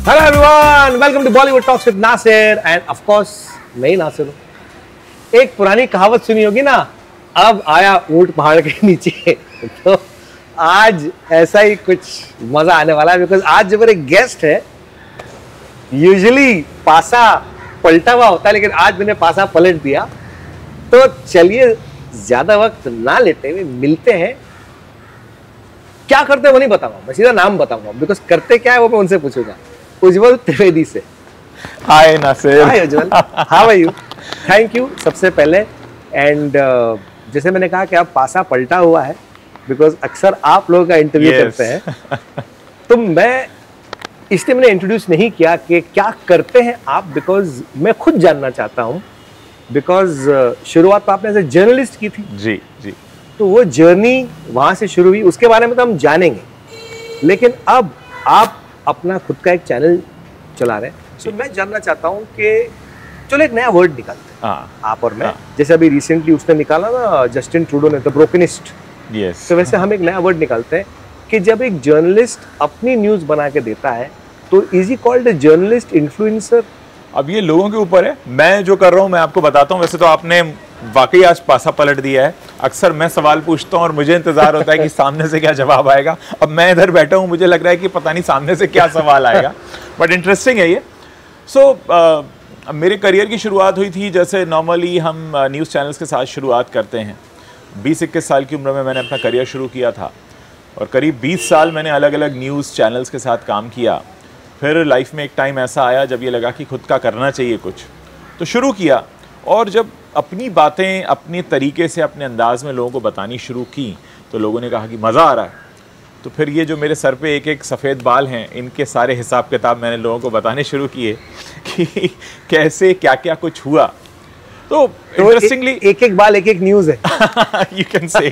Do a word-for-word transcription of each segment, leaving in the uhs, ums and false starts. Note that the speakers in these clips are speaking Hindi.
Hello everyone, welcome to Bollywood talks with Nasir and of course मैं ही नासिर हूं। एक पुरानी कहावत सुनी होगी ना, अब आया ऊंट पहाड़ के नीचे। तो आज ऐसा ही कुछ मजा आने वाला है, बिकॉज आज जो मेरे गेस्ट है, यूजुअली पासा पलटा हुआ होता है, लेकिन आज मैंने पासा पलट दिया। तो चलिए ज्यादा वक्त ना लेते हुए मिलते हैं। क्या करते हैं वो नहीं बताऊंगा, मैं सीधा नाम बताऊंगा, बिकॉज करते क्या है वो मैं उनसे पूछूंगा। उज्जवल त्रिवेदी से। Hi Nasir. Hi Ujjwal, how are you? Thank you सबसे पहले। एंड uh, जैसे मैंने कहा कि अब पासा पलटा हुआ है, बिकॉज अक्सर आप लोगों का इंटरव्यू yes. करते हैं, तो मैं इसलिए मैंने इंट्रोड्यूस नहीं किया कि क्या करते हैं आप, बिकॉज मैं खुद जानना चाहता हूँ। बिकॉज uh, शुरुआत तो आपने एज ए जर्नलिस्ट की थी। जी जी। तो वो जर्नी वहां से शुरू हुई, उसके बारे में तो हम जानेंगे, लेकिन अब आप अपना खुद का एक चैनल चला रहे हैं। तो मैं जानना चाहता हूँ कि चलो एक नया वर्ड निकालते हैं, हाँ, आप और मैं। हाँ, जैसे अभी रिसेंटली उसने निकाला ना, जस्टिन ट्रूडो ने, द ब्रोकनिस्ट। यस। तो वैसे हम एक नया वर्ड निकालते हैं कि जब एक जर्नलिस्ट अपनी न्यूज बना के देता है, तो is he called a journalist influencer? अब ये लोगों के ऊपर है। मैं जो कर रहा हूँ मैं आपको बताता हूँ। वैसे तो आपने वाकई आज पासा पलट दिया है। अक्सर मैं सवाल पूछता हूँ और मुझे इंतजार होता है कि सामने से क्या जवाब आएगा। अब मैं इधर बैठा हूँ, मुझे लग रहा है कि पता नहीं सामने से क्या सवाल आएगा, बट इंटरेस्टिंग है ये। सो so, uh, मेरे करियर की शुरुआत हुई थी, जैसे नॉर्मली हम न्यूज़ चैनल्स के साथ शुरुआत करते हैं। बीस इक्कीस साल की उम्र में मैंने अपना करियर शुरू किया था और करीब बीस साल मैंने अलग अलग न्यूज़ चैनल्स के साथ काम किया। फिर लाइफ में एक टाइम ऐसा आया जब ये लगा कि खुद का करना चाहिए कुछ, तो शुरू किया। और जब अपनी बातें अपने तरीके से, अपने अंदाज में लोगों को बतानी शुरू की, तो लोगों ने कहा कि मज़ा आ रहा है। तो फिर ये जो मेरे सर पे एक एक सफ़ेद बाल हैं, इनके सारे हिसाब किताब मैंने लोगों को बताने शुरू किए कि कैसे क्या क्या कुछ हुआ। तो इंटरेस्टिंगली एक, एक एक बाल एक एक न्यूज़ है। You can say.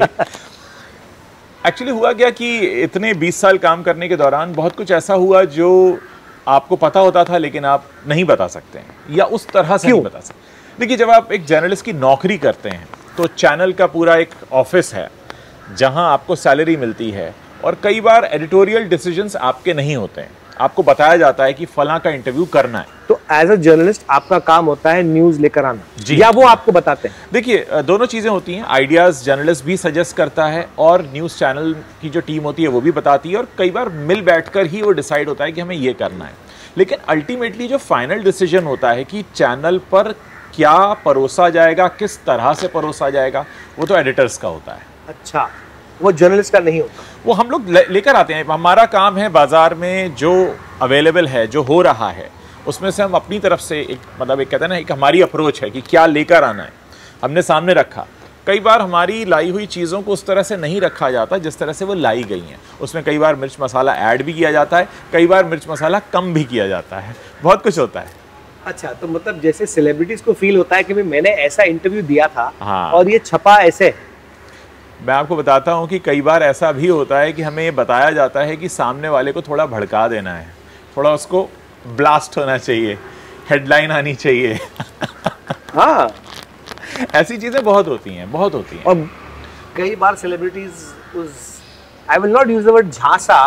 एक्चुअली हुआ क्या कि इतने बीस साल काम करने के दौरान बहुत कुछ ऐसा हुआ जो आपको पता होता था लेकिन आप नहीं बता सकते हैं, या उस तरह से नहीं बता सकते। देखिए, जब आप एक जर्नलिस्ट की नौकरी करते हैं तो चैनल का पूरा एक ऑफिस है जहां आपको सैलरी मिलती है, और कई बार एडिटोरियल डिसीजंस आपके नहीं होते हैं। आपको बताया जाता है कि फलां का इंटरव्यू करना है, तो एज अ जर्नलिस्ट आपका काम होता है न्यूज़ लेकर आना, या वो आपको बताते हैं? देखिए, दोनों चीज़ें होती हैं। आइडियाज़ जर्नलिस्ट भी सजेस्ट करता है और न्यूज़ चैनल की जो टीम होती है वो भी बताती है, और कई बार मिल बैठकर ही वो डिसाइड होता है कि हमें ये करना है। लेकिन अल्टीमेटली जो फाइनल डिसीजन होता है कि चैनल पर क्या परोसा जाएगा, किस तरह से परोसा जाएगा, वो तो एडिटर्स का होता है। अच्छा, वो जर्नलिस्ट का नहीं होता। वो हम लोग लेकर आते हैं। हमारा काम है बाजार में जो अवेलेबल है, जो हो रहा है, उसमें से हम अपनी तरफ से एक, मतलब एक कहते हैं ना, एक हमारी अप्रोच है कि क्या लेकर आना है, हमने सामने रखा। कई बार हमारी लाई हुई चीज़ों को उस तरह से नहीं रखा जाता जिस तरह से वो लाई गई हैं। उसमें कई बार मिर्च मसाला ऐड भी किया जाता है, कई बार मिर्च मसाला कम भी किया जाता है, बहुत कुछ होता है। अच्छा, तो मतलब जैसे सेलिब्रिटीज को फील होता है कि भाई मैंने ऐसा इंटरव्यू दिया था, हाँ, और ये छपा ऐसे। मैं आपको बताता हूँ कि कई बार ऐसा भी होता है कि हमें ये बताया जाता है कि सामने वाले को थोड़ा भड़का देना है, थोड़ा उसको ब्लास्ट होना चाहिए, हेडलाइन आनी चाहिए। हाँ, ऐसी चीज़ें बहुत होती हैं, बहुत होती हैं। और कई बार सेलिब्रिटीज उस, I will not use the word झांसा,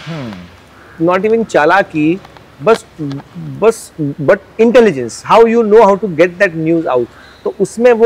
नॉट इवन चालाकी, बस बस but intelligence, how you know how to get that news out, तो उसमें वो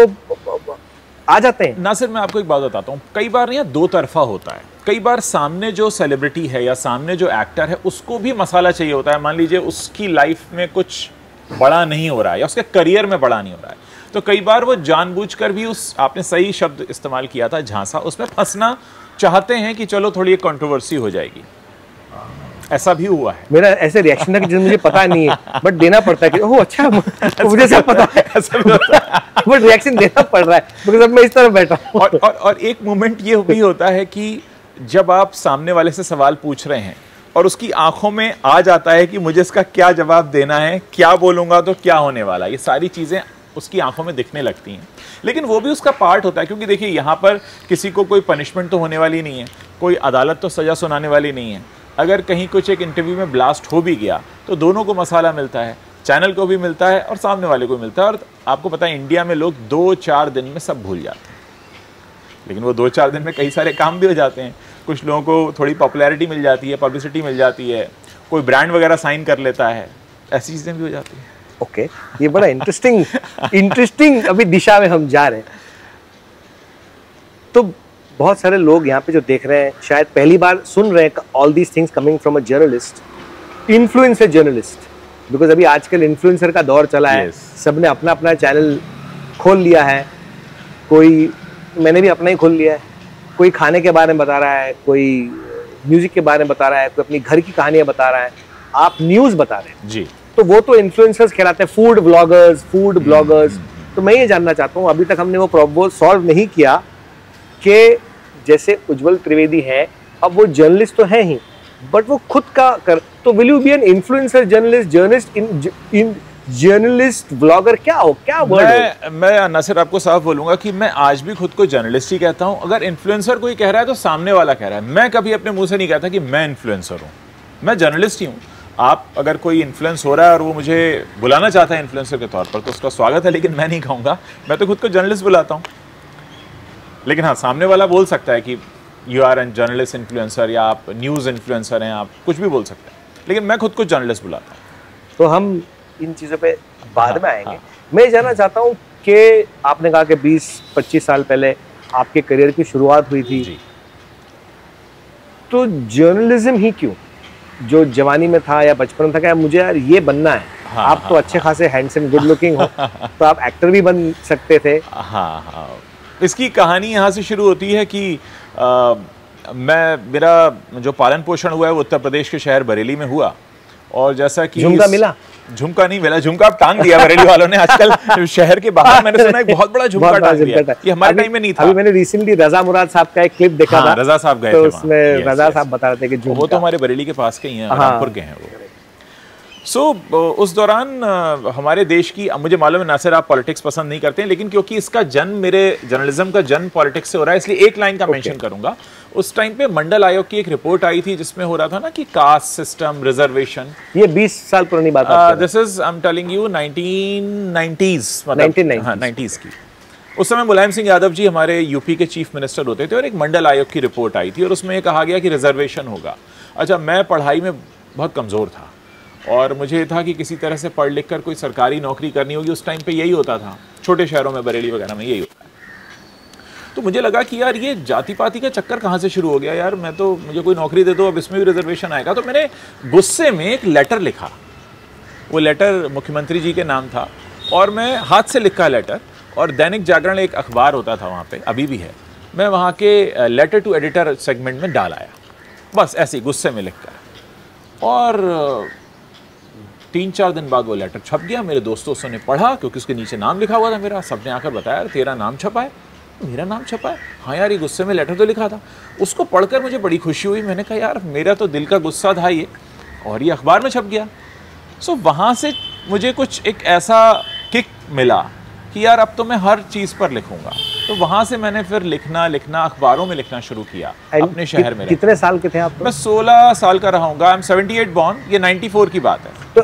आ जाते हैं। नासिर, मैं आपको एक बात बताता हूँ, कई बार यहाँ दो तरफा होता है। कई बार सामने जो सेलिब्रिटी है या सामने जो एक्टर है, उसको भी मसाला चाहिए होता है। मान लीजिए उसकी लाइफ में कुछ बड़ा नहीं हो रहा है या उसके करियर में बड़ा नहीं हो रहा है, तो कई बार वो जानबूझकर भी, उस, आपने सही शब्द इस्तेमाल किया था, झांसा, उसमें फंसना चाहते हैं कि चलो थोड़ी एक कंट्रोवर्सी हो जाएगी। ऐसा भी हुआ है। मेरा ऐसे रिएक्शन है कि मुझे पता नहीं है, बट देना पड़ता है कि ओह अच्छा, मुझे सब पता है, ऐसा भी होता है, बट रिएक्शन देना पड़ रहा है बिकॉज़ अब मैं इस तरह बैठा हूं। और, और और एक मोमेंट ये भी होता है कि जब आप सामने वाले से सवाल पूछ रहे हैं और उसकी आंखों में आ जाता है कि मुझे इसका क्या जवाब देना है, क्या बोलूंगा तो क्या होने वाला, ये सारी चीजें उसकी आंखों में दिखने लगती हैं। लेकिन वो भी उसका पार्ट होता है, क्योंकि देखिए यहाँ पर किसी को कोई पनिशमेंट तो होने वाली नहीं है, कोई अदालत तो सजा सुनाने वाली नहीं है। अगर कहीं कुछ एक इंटरव्यू में ब्लास्ट हो भी गया तो दोनों को मसाला मिलता है, चैनल को भी मिलता है और सामने वाले को मिलता है। और आपको पता है इंडिया में लोग दो चार दिन में सब भूल जाते हैं, लेकिन वो दो चार दिन में कई सारे काम भी हो जाते हैं। कुछ लोगों को थोड़ी पॉपुलैरिटी मिल जाती है, पब्लिसिटी मिल जाती है, कोई ब्रांड वगैरह साइन कर लेता है, ऐसी चीजें भी हो जाती है। ओके okay, ये बड़ा इंटरेस्टिंग इंटरेस्टिंग अभी दिशा में हम जा रहे हैं। तो बहुत सारे लोग यहाँ पे जो देख रहे हैं शायद पहली बार सुन रहे हैं all these things coming from a journalist, influencer journalist, because अभी आजकल इन्फ्लुएंसर का दौर चला है। yes. सबने अपना अपना चैनल खोल लिया है, कोई, मैंने भी अपना ही खोल लिया है, कोई खाने के बारे में बता रहा है, कोई म्यूजिक के बारे में बता रहा है, कोई अपनी घर की कहानियां बता रहा है, आप न्यूज बता रहे हैं जी। तो वो तो इन्फ्लुएंसर्स कहलाते हैं, फूड ब्लॉगर्स, फूड ब्लॉगर्स। तो मैं ये जानना चाहता हूँ, अभी तक हमने वो प्रॉब्लम सॉल्व नहीं किया कि जैसे उज्जवल त्रिवेदी है, अब वो जर्नलिस्ट तो है ही, बट वो खुद का कर, तो will you be an influencer journalist, journalist in in journalist blogger, क्या हो, क्या वर्ड मैं, मैं नासिर आपको साफ बोलूंगा कि मैं आज भी खुद को जर्नलिस्ट ही कहता हूं। अगर इन्फ्लुएंसर कोई कह रहा है तो सामने वाला कह रहा है, मैं कभी अपने मुंह से नहीं कहता कि मैं इन्फ्लुएंसर हूं, मैं जर्नलिस्ट ही हूं। आप अगर कोई इन्फ्लुएंस हो रहा है और वो मुझे बुलाना चाहता है इन्फ्लुएंसर के तौर पर तो उसका स्वागत है, लेकिन मैं नहीं कहूँगा, मैं तो खुद को जर्नलिस्ट बुलाता हूँ। लेकिन हाँ, सामने वाला बोल सकता है कि you are an journalist influencer, या आप न्यूज़ इन्फ्लुएंसर हैं, आप कुछ भी बोल सकते हैं, लेकिन मैं खुद को जर्नलिस्ट बुलाता हूँ। तो हम इन चीज़ों पे बाद हाँ, में आएंगे। हाँ। मैं जानना चाहता हूँ कि आपने कहा कि बीस पच्चीस साल पहले आपके करियर की शुरुआत हुई थी, जी। तो जर्नलिज्म ही क्यों? जो जवानी में था या बचपन में था क्या मुझे यार ये बनना है? हाँ, आप हाँ, तो अच्छे खासे हैंडसम गुड लुकिंग हो, तो आप एक्टर भी बन सकते थे। हाँ हाँ, इसकी कहानी यहाँ से शुरू होती है कि आ, मैं मेरा जो पालन पोषण हुआ है वो उत्तर प्रदेश के शहर बरेली में हुआ, और जैसा कि झुमका मिला? झुमका नहीं मिला, झुमका अब टांग दिया बरेली वालों ने आजकल शहर के बाहर। मैंने सुना एक बहुत बड़ा झुमका टांग दिया, ये हमारे टाइम में नहीं था। अभी मैंने रिसेंटली रजा मुराद साहब का एक क्लिप देखा हाँ, था, रजा साहब गए तो थे उसमें वहाँ। रजा yes, साहब yes. बता रहे थे कि वो तो हमारे बरेली के पास के ही हैं, रामपुर के हैं वो। सो so, उस दौरान हमारे देश की, मुझे मालूम है नासिर आप पॉलिटिक्स पसंद नहीं करते हैं, लेकिन क्योंकि इसका जन्म, मेरे जर्नलिज्म का जन्म पॉलिटिक्स से हो रहा है, इसलिए एक लाइन का मेंशन okay. करूंगा। उस टाइम पे मंडल आयोग की एक रिपोर्ट आई थी जिसमें हो रहा था ना कि कास्ट सिस्टम, रिजर्वेशन, ये बीस साल पुरानी बात है। This is I am telling you nineteen nineties, मतलब हाँ नाइंटीज़ की। उस समय मुलायम सिंह यादव जी हमारे यूपी के चीफ मिनिस्टर होते थे, और एक मंडल आयोग की रिपोर्ट आई थी और उसमें कहा गया कि रिजर्वेशन होगा। अच्छा, मैं पढ़ाई में बहुत कमज़ोर था और मुझे था कि किसी तरह से पढ़ लिख कर कोई सरकारी नौकरी करनी होगी। उस टाइम पे यही होता था, छोटे शहरों में, बरेली वगैरह में यही होता है। तो मुझे लगा कि यार ये जाति पाति का चक्कर कहाँ से शुरू हो गया यार, मैं तो, मुझे कोई नौकरी दे दो, अब इसमें भी रिजर्वेशन आएगा। तो मैंने गुस्से में एक लेटर लिखा, वो लेटर मुख्यमंत्री जी के नाम था, और मैं हाथ से लिखा लेटर, और दैनिक जागरण एक अखबार होता था वहाँ पे, अभी भी है, मैं वहाँ के लेटर टू एडिटर सेगमेंट में डाल आया, बस ऐसे ही गुस्से में लिख कर। और तीन चार दिन बाद वो लेटर छप गया, मेरे दोस्तों ने पढ़ा, क्योंकि उसके नीचे नाम लिखा हुआ था मेरा, सबने आकर बताया तेरा नाम छपा है। मेरा नाम छपा है? हाँ यार, ये गुस्से में लेटर तो लिखा था। उसको पढ़कर मुझे बड़ी खुशी हुई, मैंने कहा यार मेरा तो दिल का गुस्सा था ये, और ये अखबार में छप गया। सो वहाँ से मुझे कुछ एक ऐसा किक मिला कि यार अब तो मैं हर चीज़ पर लिखूंगा। तो वहाँ से मैंने फिर लिखना लिखना अखबारों में लिखना शुरू किया अपने शहर में। कितने साल के थे आप? मैं सोलह साल का रहा हूँगा। I am seventy eight born, ये नाइन्टी फोर की बात है। तो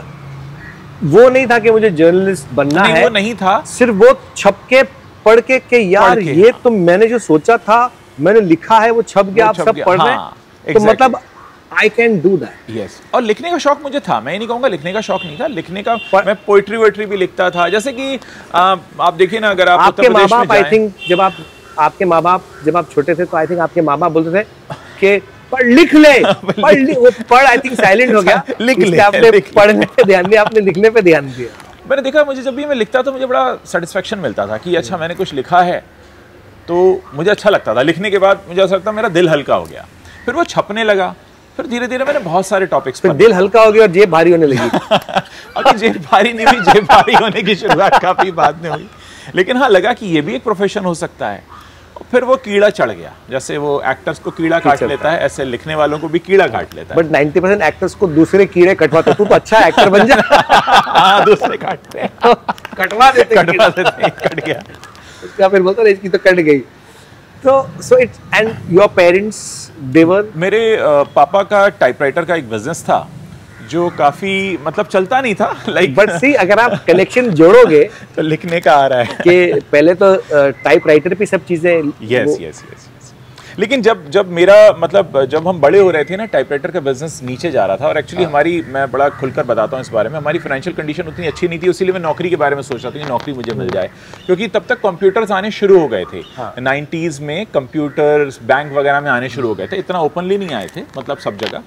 वो नहीं था कि मुझे जर्नलिस्ट बनना नहीं, है, वो नहीं था, सिर्फ वो छप के पढ़ के कि यार के, ये तो मैंने जो सोचा था मैंने लिखा है, वो छप गया, आप सब पढ़ रहे हैं। हाँ, तो मतलब I can do that. Yes, और लिखने का शौक मुझे था, मैं ये नहीं कहूँगा लिखने का शौक नहीं था, लिखने का पर, मैं पोइट्री वोइट्री भी लिखता था। जैसे कि आ, आप देखिए ना, अगर आप आपके माँ बाप, आई थिंक जब आप आपके माँ बाप जब आप छोटे थे तो आई थिंक आपके माँ बाप बोलते थे कि पढ़ लिख ले, पढ़ लिख, वो पढ़ आई थिंक साइलेंट हो गया, लिख ले, आपने पढ़ने पे ध्यान दिया, आपने लिखने पे ध्यान दिया। मैंने देखा, मुझे जब भी मैं लिखता तो मुझे बड़ा सेटिस्फेक्शन मिलता था कि अच्छा मैंने कुछ लिखा है, तो मुझे अच्छा लगता था। लिखने के बाद मुझे ऐसा लगता मेरा दिल हल्का हो गया, फिर वो छपने लगा, फिर धीरे धीरे मैंने बहुत सारे टॉपिक्स पर दिल हल्का हो गया और जेब भारी होने लगी। अभी जेब भारी नहीं हुई, जेब भारी होने की शुरुआत काफी बाद में हुई, लेकिन हाँ लगा कि ये भी एक प्रोफेशन हो सकता है। फिर वो कीड़ा चढ़ गया, जैसे वो एक्टर्स को कीड़ा काट लेता है, ऐसे लिखने वालों को भी कीड़ा काट लेता है। बट नाइंटी परसेंट एक्टर्स को दूसरे कीड़े कटवाते, तू तो अच्छा एक्टर बन जा। हाँ, दूसरे काटते हैं, कटवा देते कटवा देते हैं, कट गया, उसका फिर बोलता इसकी तो कट गई। तो so it's and your parents there? मेरे पापा का टाइपराइटर का एक बिजनेस था जो काफी मतलब चलता नहीं था, लाइक बट सी अगर आप कनेक्शन जोड़ोगे तो लिखने का आ रहा है कि पहले तो टाइपराइटर पे सब चीजें। यस यस यस, लेकिन जब जब मेरा मतलब जब हम बड़े हो रहे थे ना, टाइपराइटर का बिजनेस नीचे जा रहा था। और एक्चुअली हमारी, मैं बड़ा खुलकर बताता हूँ इस बारे में, हमारी फाइनेंशियल कंडीशन उतनी अच्छी नहीं थी, इसीलिए मैं नौकरी के बारे में सोच रहा था कि नौकरी मुझे मिल जाए, क्योंकि तब तक कंप्यूटर्स आने शुरू हो गए थे। नाइन्टीज़ में कंप्यूटर्स बैंक वगैरह में आने शुरू हो गए थे, इतना ओपनली नहीं आए थे, मतलब सब जगह।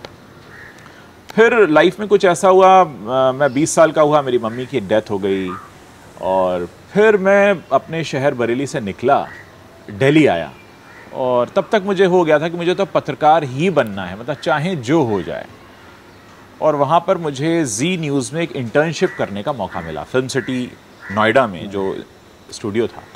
फिर लाइफ में कुछ ऐसा हुआ, आ, मैं बीस साल का हुआ, मेरी मम्मी की डेथ हो गई, और फिर मैं अपने शहर बरेली से निकला, दिल्ली आया, और तब तक मुझे हो गया था कि मुझे तो पत्रकार ही बनना है, मतलब चाहे जो हो जाए। और वहाँ पर मुझे जी न्यूज़ में एक इंटर्नशिप करने का मौका मिला, फिल्म सिटी नोएडा में जो स्टूडियो था।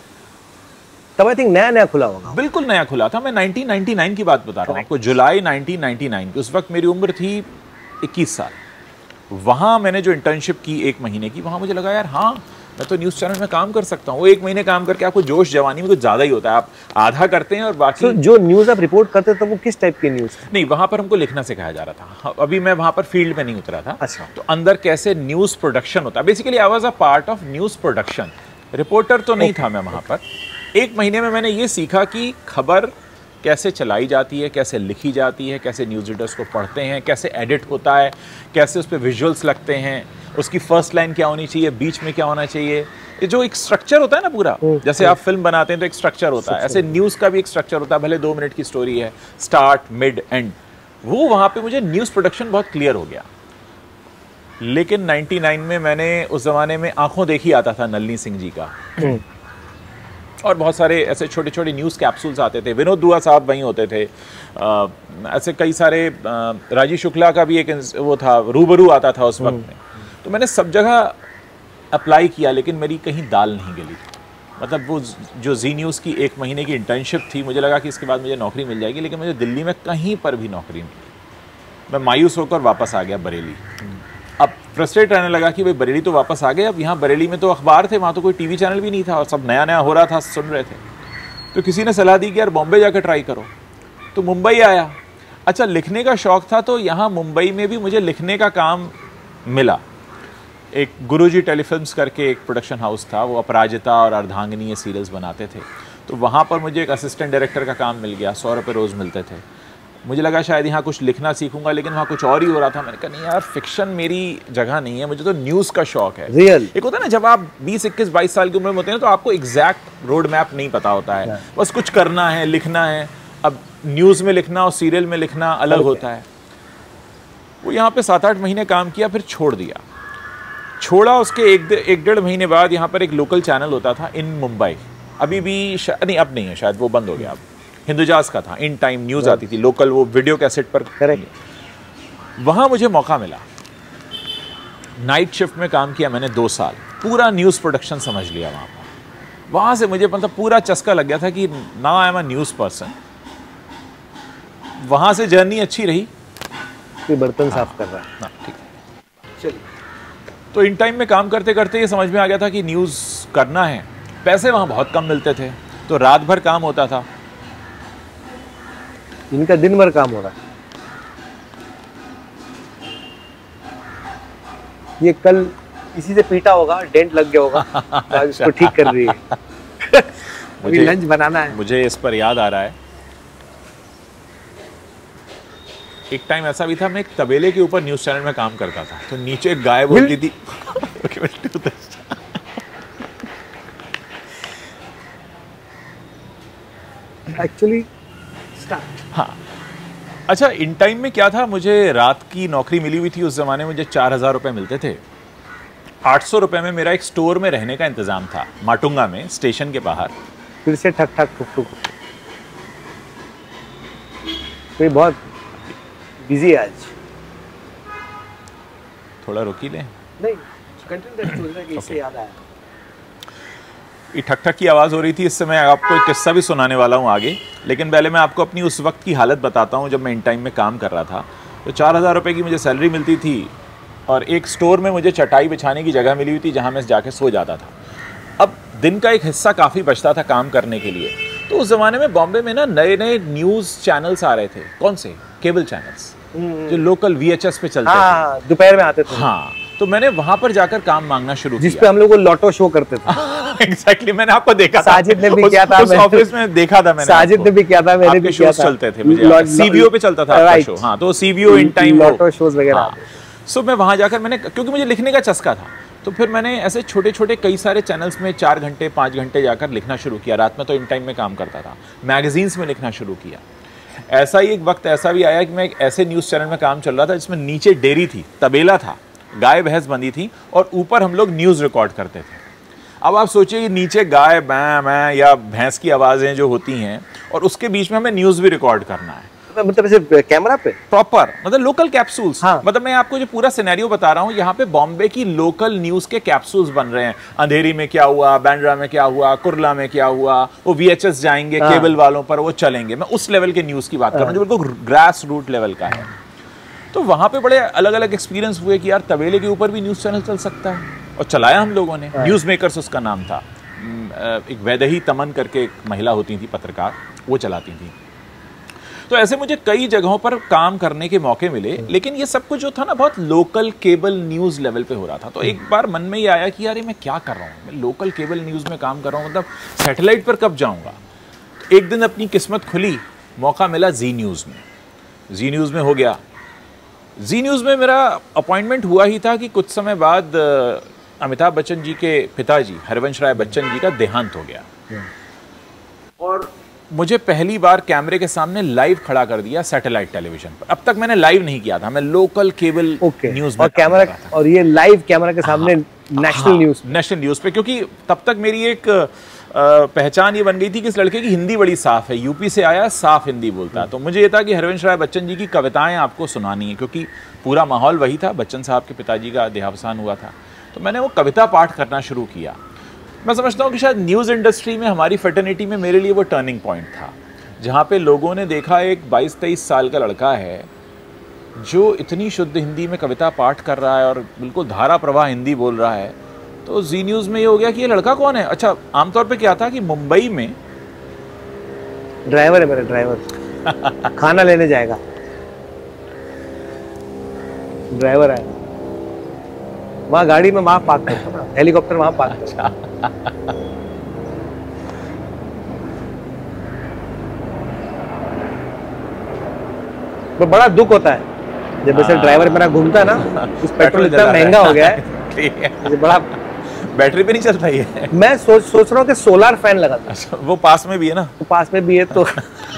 तब आई थिंक नया नया खुला होगा। बिल्कुल नया खुला था, मैं नाइनटीन नाइंटी नाइन की बात बता रहा हूँ आपको, जुलाई नाइनटीन नाइंटी नाइन की। उस वक्त मेरी उम्र थी इक्कीस साल। वहाँ मैंने जो इंटर्नशिप की एक महीने की, वहाँ मुझे लगा यार हाँ मैं तो न्यूज़ चैनल में काम कर सकता हूँ। वो एक महीने काम करके आपको जोश जवानी में कुछ ज़्यादा ही होता है, आप आधा करते हैं और बाकी। so, जो न्यूज़ आप रिपोर्ट करते थे वो किस टाइप की न्यूज़? नहीं, वहाँ पर हमको लिखना सिखाया जा रहा था। अभी मैं वहाँ पर फील्ड में नहीं उतरा था। अच्छा। तो अंदर कैसे न्यूज़ प्रोडक्शन होता है, basically I was a part of news production. Reporter तो नहीं था मैं वहाँ पर। एक महीने में मैंने ये सीखा कि खबर कैसे चलाई जाती है, कैसे लिखी जाती है, कैसे न्यूज़ रीडर्स को पढ़ते हैं, कैसे एडिट होता है, कैसे उस पर विजुअल्स लगते हैं, उसकी फर्स्ट लाइन क्या होनी चाहिए, बीच में क्या होना चाहिए। ये जो एक स्ट्रक्चर होता है ना पूरा, जैसे आप फिल्म बनाते हैं तो एक स्ट्रक्चर होता है, ऐसे न्यूज़ का भी एक स्ट्रक्चर होता है, भले दो मिनट की स्टोरी है, स्टार्ट मिड एंड। वो वहाँ पे मुझे न्यूज़ प्रोडक्शन बहुत क्लियर हो गया। लेकिन नाइंटी नाइन में मैंने, उस ज़माने में आंखों देखी आता था नलिनी सिंह जी का, और बहुत सारे ऐसे छोटे छोटे न्यूज़ कैप्सूल्स आते थे, विनोद दुआ साहब वहीं होते थे, आ, ऐसे कई सारे, राजीव शुक्ला का भी एक वो था, रूबरू आता था उस वक्त में। तो मैंने सब जगह अप्लाई किया, लेकिन मेरी कहीं दाल नहीं गली। मतलब वो जो जी न्यूज़ की एक महीने की इंटर्नशिप थी, मुझे लगा कि इसके बाद मुझे नौकरी मिल जाएगी, लेकिन मुझे दिल्ली में कहीं पर भी नौकरी नहीं। मैं मायूस होकर वापस आ गया बरेली। अब फ्रस्ट्रेट रहने लगा कि भाई बरेली तो वापस आ गए, अब यहाँ बरेली में तो अखबार थे, वहाँ तो कोई टीवी चैनल भी नहीं था, और सब नया नया हो रहा था, सुन रहे थे। तो किसी ने सलाह दी कि यार बॉम्बे जाकर ट्राई करो। तो मुंबई आया। अच्छा, लिखने का शौक़ था, तो यहाँ मुंबई में भी मुझे लिखने का काम मिला। एक गुरुजी टेलीफिल्म्स करके एक प्रोडक्शन हाउस था, वो अपराजिता और अर्धांगिनी ये सीरियल्स बनाते थे। तो वहाँ पर मुझे एक असिस्टेंट डायरेक्टर का काम मिल गया, सौ रुपये रोज़ मिलते थे। मुझे लगा शायद यहाँ कुछ लिखना सीखूंगा, लेकिन वहाँ कुछ और ही हो रहा था। मैंने कहा नहीं यार, फिक्शन मेरी जगह नहीं है, मुझे तो न्यूज़ का शौक है। रियल एक होता है ना, जब आप बीस इक्कीस बाईस साल की उम्र में होते हैं तो आपको एग्जैक्ट रोड मैप नहीं पता होता है, बस कुछ करना है, लिखना है। अब न्यूज़ में लिखना और सीरियल में लिखना अलग होता है। वो यहाँ पे सात आठ महीने काम किया, फिर छोड़ दिया। छोड़ा, उसके एक एक डेढ़ महीने बाद यहाँ पर एक लोकल चैनल होता था इन मुंबई, अभी भी नहीं, अब नहीं है शायद, वो बंद हो गया। अब हिंदुजाज का था, इन टाइम न्यूज़ आती थी लोकल, वो वीडियो कैसेट पर। करेक्ट। वहाँ मुझे मौका मिला, नाइट शिफ्ट में काम किया मैंने दो साल, पूरा न्यूज़ प्रोडक्शन समझ लिया वहाँ पर। वहाँ से मुझे मतलब पूरा चस्का लग गया था कि now I am a news person. वहाँ से जर्नी अच्छी रही। कोई बर्तन साफ कर रहा है। हाँ, ठीक है, चलिए। तो इन टाइम में काम करते करते ये समझ में आ गया था कि न्यूज़ करना है। पैसे वहाँ बहुत कम मिलते थे, तो रात भर काम होता था। इनका दिन भर काम हो रहा है। ये कल इसी से पीटा होगा, डेंट लग गया होगा, आज इसको ठीक कर रही है। मुझे लंच बनाना है। मुझे इस पर याद आ रहा है, एक टाइम ऐसा भी था, मैं एक तबेले के ऊपर न्यूज़ चैनल में काम करता था, तो नीचे एक गाय बोलती थी। एक्चुअली हाँ, अच्छा, इन टाइम में क्या था, मुझे रात की नौकरी मिली हुई थी। उस ज़माने में मुझे चार हज़ार रुपये मिलते थे। आठ सौ रुपये में मेरा एक स्टोर में रहने का इंतज़ाम था, माटुंगा में, स्टेशन के बाहर। फिर से ठक ठक ठुक ठुक। कोई बहुत बिजी है आज। थोड़ा रुकी ले। नहीं, कंटिन्यू कर, बोल रहा कि इससे याद आया। ये ठक ठक की आवाज़ हो रही थी। इससे मैं आपको एक किस्सा भी सुनाने वाला हूँ आगे, लेकिन पहले मैं आपको अपनी उस वक्त की हालत बताता हूँ जब मैं इन टाइम में काम कर रहा था। तो चार हज़ार रुपये की मुझे सैलरी मिलती थी, और एक स्टोर में मुझे चटाई बिछाने की जगह मिली हुई थी जहाँ मैं जाके सो जाता था। अब दिन का एक हिस्सा काफ़ी बचता था काम करने के लिए। तो उस ज़माने में बॉम्बे में ना नए नए न्यूज़ चैनल्स आ रहे थे। कौन से? केबल चैनल्स, जो लोकल वी एच एस पे चलते हाँ, थे, दोपहर में आते थे। हाँ, तो मैंने वहाँ पर जाकर काम मांगना शुरू किया, जिस पे हम लोग को लॉटो शो करते थे। एग्जैक्टली, मैंने आपको देखा था, साजिद ने भी किया था, उस ऑफिस में देखा था मैंने, साजिद ने भी किया था, मैंने भी किया था, चलते थे मुझे, सीबीओ पे चलता था आपका शो। हाँ, तो CBO in time lotto shows वगैरह। सो मैं वहां जाकर मैंने, क्योंकि मुझे लिखने का चस्का था, तो फिर मैंने ऐसे छोटे छोटे कई सारे चैनल्स में चार घंटे पाँच घंटे जाकर लिखना शुरू किया। रात में तो इन टाइम में काम करता था, मैगजीन्स में लिखना शुरू किया। ऐसा ही एक वक्त ऐसा भी आया कि मैं एक ऐसे न्यूज़ चैनल में काम चल रहा था जिसमें नीचे डेयरी थी, तबेला था, गाय भैंस बंधी थी, और ऊपर हम लोग न्यूज़ रिकॉर्ड करते थे। अब आप सोचिए कि नीचे गाय बैं बैं या भैंस की आवाज़ें जो होती हैं, और उसके बीच में हमें न्यूज़ भी रिकॉर्ड करना है, मतलब ऐसे कैमरा पे प्रॉपर, मतलब लोकल कैप्सूल्स। हाँ। मतलब मैं आपको जो पूरा सिनेरियो बता रहा हूँ, यहाँ पे बॉम्बे की लोकल न्यूज के कैप्सूल्स बन रहे हैं। अंधेरी में क्या हुआ, बैंड्रा में क्या हुआ, कुर्ला में क्या हुआ, वो वीएचएस जाएंगे, हाँ। केबल वालों पर वो चलेंगे। मैं उस लेवल के न्यूज की बात कर रहा हूँ जो बिल्कुल ग्रास रूट लेवल का है। तो वहाँ पे बड़े अलग अलग एक्सपीरियंस हुए कि यार तबेले के ऊपर भी न्यूज चैनल चल सकता है, और चलाया हम लोगों ने। न्यूज मेकर्स उसका नाम था। एक वैदेही तमन करके एक महिला होती थी पत्रकार, वो चलाती थी। तो ऐसे मुझे कई जगहों पर काम करने के मौके मिले, लेकिन ये सब कुछ जो था ना बहुत लोकल केबल न्यूज लेवल पे हो रहा था। तो एक बार मन में ये आया कि यार ये मैं क्या कर रहा हूँ, मैं लोकल केबल न्यूज में काम कर रहा हूँ, मतलब सैटेलाइट पर कब जाऊँगा। तो एक दिन अपनी किस्मत खुली, मौका मिला जी न्यूज़ में। जी न्यूज़ में हो गया। जी न्यूज़ में मेरा अपॉइंटमेंट हुआ ही था कि कुछ समय बाद अमिताभ बच्चन जी के पिताजी हरवंश राय बच्चन जी का देहांत हो गया, और मुझे पहली बार कैमरे के सामने लाइव खड़ा कर दिया सैटेलाइट टेलीविजन पर। अब तक मैंने लाइव नहीं किया था, मैं लोकल केबल न्यूज़ में और कैमरा, और ये लाइव कैमरा के सामने नेशनल न्यूज़, नेशनल न्यूज़ पे। क्योंकि तब तक मेरी एक पहचान ये बन गई थी कि इस लड़के की हिंदी बड़ी साफ है, यूपी से आया, साफ हिंदी बोलता है। तो मुझे ये था कि हरवंश राय बच्चन जी की कविताएं आपको सुनानी है, क्योंकि पूरा माहौल वही था, बच्चन साहब के पिताजी का देहावसान हुआ था। तो मैंने वो कविता पाठ करना शुरू किया। मैं समझता हूँ कि शायद न्यूज़ इंडस्ट्री में, हमारी फैटर्निटी में मेरे लिए वो टर्निंग पॉइंट था, जहाँ पे लोगों ने देखा एक बाईस तेईस साल का लड़का है जो इतनी शुद्ध हिंदी में कविता पाठ कर रहा है और बिल्कुल धारा प्रवाह हिंदी बोल रहा है। तो जी न्यूज़ में ये हो गया कि ये लड़का कौन है। अच्छा, आमतौर पे क्या था कि मुंबई में ड्राइवर है, मेरा ड्राइवर खाना लेने जाएगा, ड्राइवर है वहाँ गाड़ी में वहाँ पार्क करता, हेलीकॉप्टर वहाँ पार्क करता। तो बड़ा दुख होता है जब ऐसे ड्राइवर मेरा घूमता है ना, उस पेट्रोल इतना महंगा हो गया है, बड़ा बैटरी पे नहीं चलता ये। मैं सोच सोच रहा हूँ कि सोलर फैन लगा था। अच्छा, वो पास में भी है ना, वो पास में भी है तो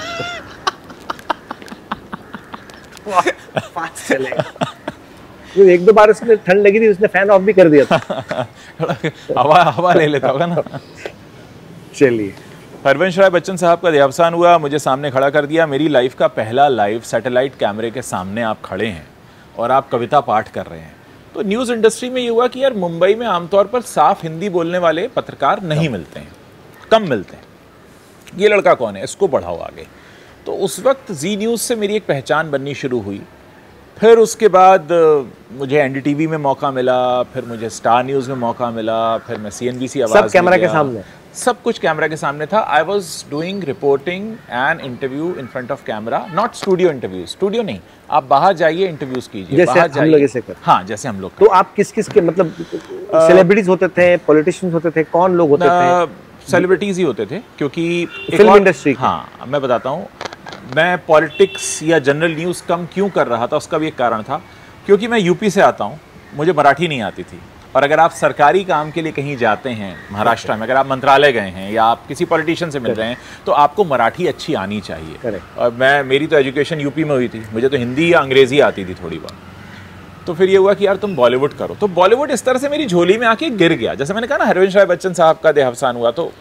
पास चलेगा। एक दो बार उसने ठंड लगी थी, उसने फैन ऑफ भी कर दिया था। हवा हवा ले लेता होगा ना। चलिए, हरवंश राय बच्चन साहब का देहावसान हुआ, मुझे सामने खड़ा कर दिया। मेरी लाइफ का पहला लाइव सैटेलाइट कैमरे के सामने आप खड़े हैं और आप कविता पाठ कर रहे हैं। तो न्यूज़ इंडस्ट्री में ये हुआ कि यार मुंबई में आमतौर पर साफ हिंदी बोलने वाले पत्रकार नहीं मिलते हैं, कम मिलते हैं। ये लड़का कौन है, इसको बढ़ाओ आगे। तो उस वक्त जी न्यूज़ से मेरी एक पहचान बननी शुरू हुई। फिर उसके बाद मुझे एनडीटीवी में मौका मिला, फिर मुझे स्टार न्यूज़ में मौका मिला, फिर मैं सीएनबीसी आवाज़, सब कैमरा के सामने, सब कुछ कैमरा के सामने था। I was doing reporting and interview in front of camera, not studio interview. Studio नहीं, आप बाहर जाइए, इंटरव्यूज कीजिए, बाहर जाइए। हाँ, जैसे हम लोग। तो आप किस किस के, मतलब सेलिब्रिटीज होते थे, पॉलिटिशियंस होते थे, कौन लोग होते थे? सेलिब्रिटीज ही होते थे, क्योंकि फिल्म इंडस्ट्री। हाँ, मैं बताता हूँ, मैं पॉलिटिक्स या जनरल न्यूज़ कम क्यों कर रहा था, उसका भी एक कारण था। क्योंकि मैं यूपी से आता हूँ, मुझे मराठी नहीं आती थी। और अगर आप सरकारी काम के लिए कहीं जाते हैं महाराष्ट्र में, अगर आप मंत्रालय गए हैं या आप किसी पॉलिटिशियन से मिल रहे हैं, तो आपको मराठी अच्छी आनी चाहिए। और मैं, मेरी तो एजुकेशन यूपी में हुई थी, मुझे तो हिंदी या अंग्रेजी आती थी थोड़ी बहुत। तो फिर ये हुआ कि यार तुम बॉलीवुड करो। तो बॉलीवुड इस तरह से मेरी झोली में आके गिर गया। जैसे मैंने कहा ना, हरवंश राय बच्चन साहब का देहावसान हुआ, तो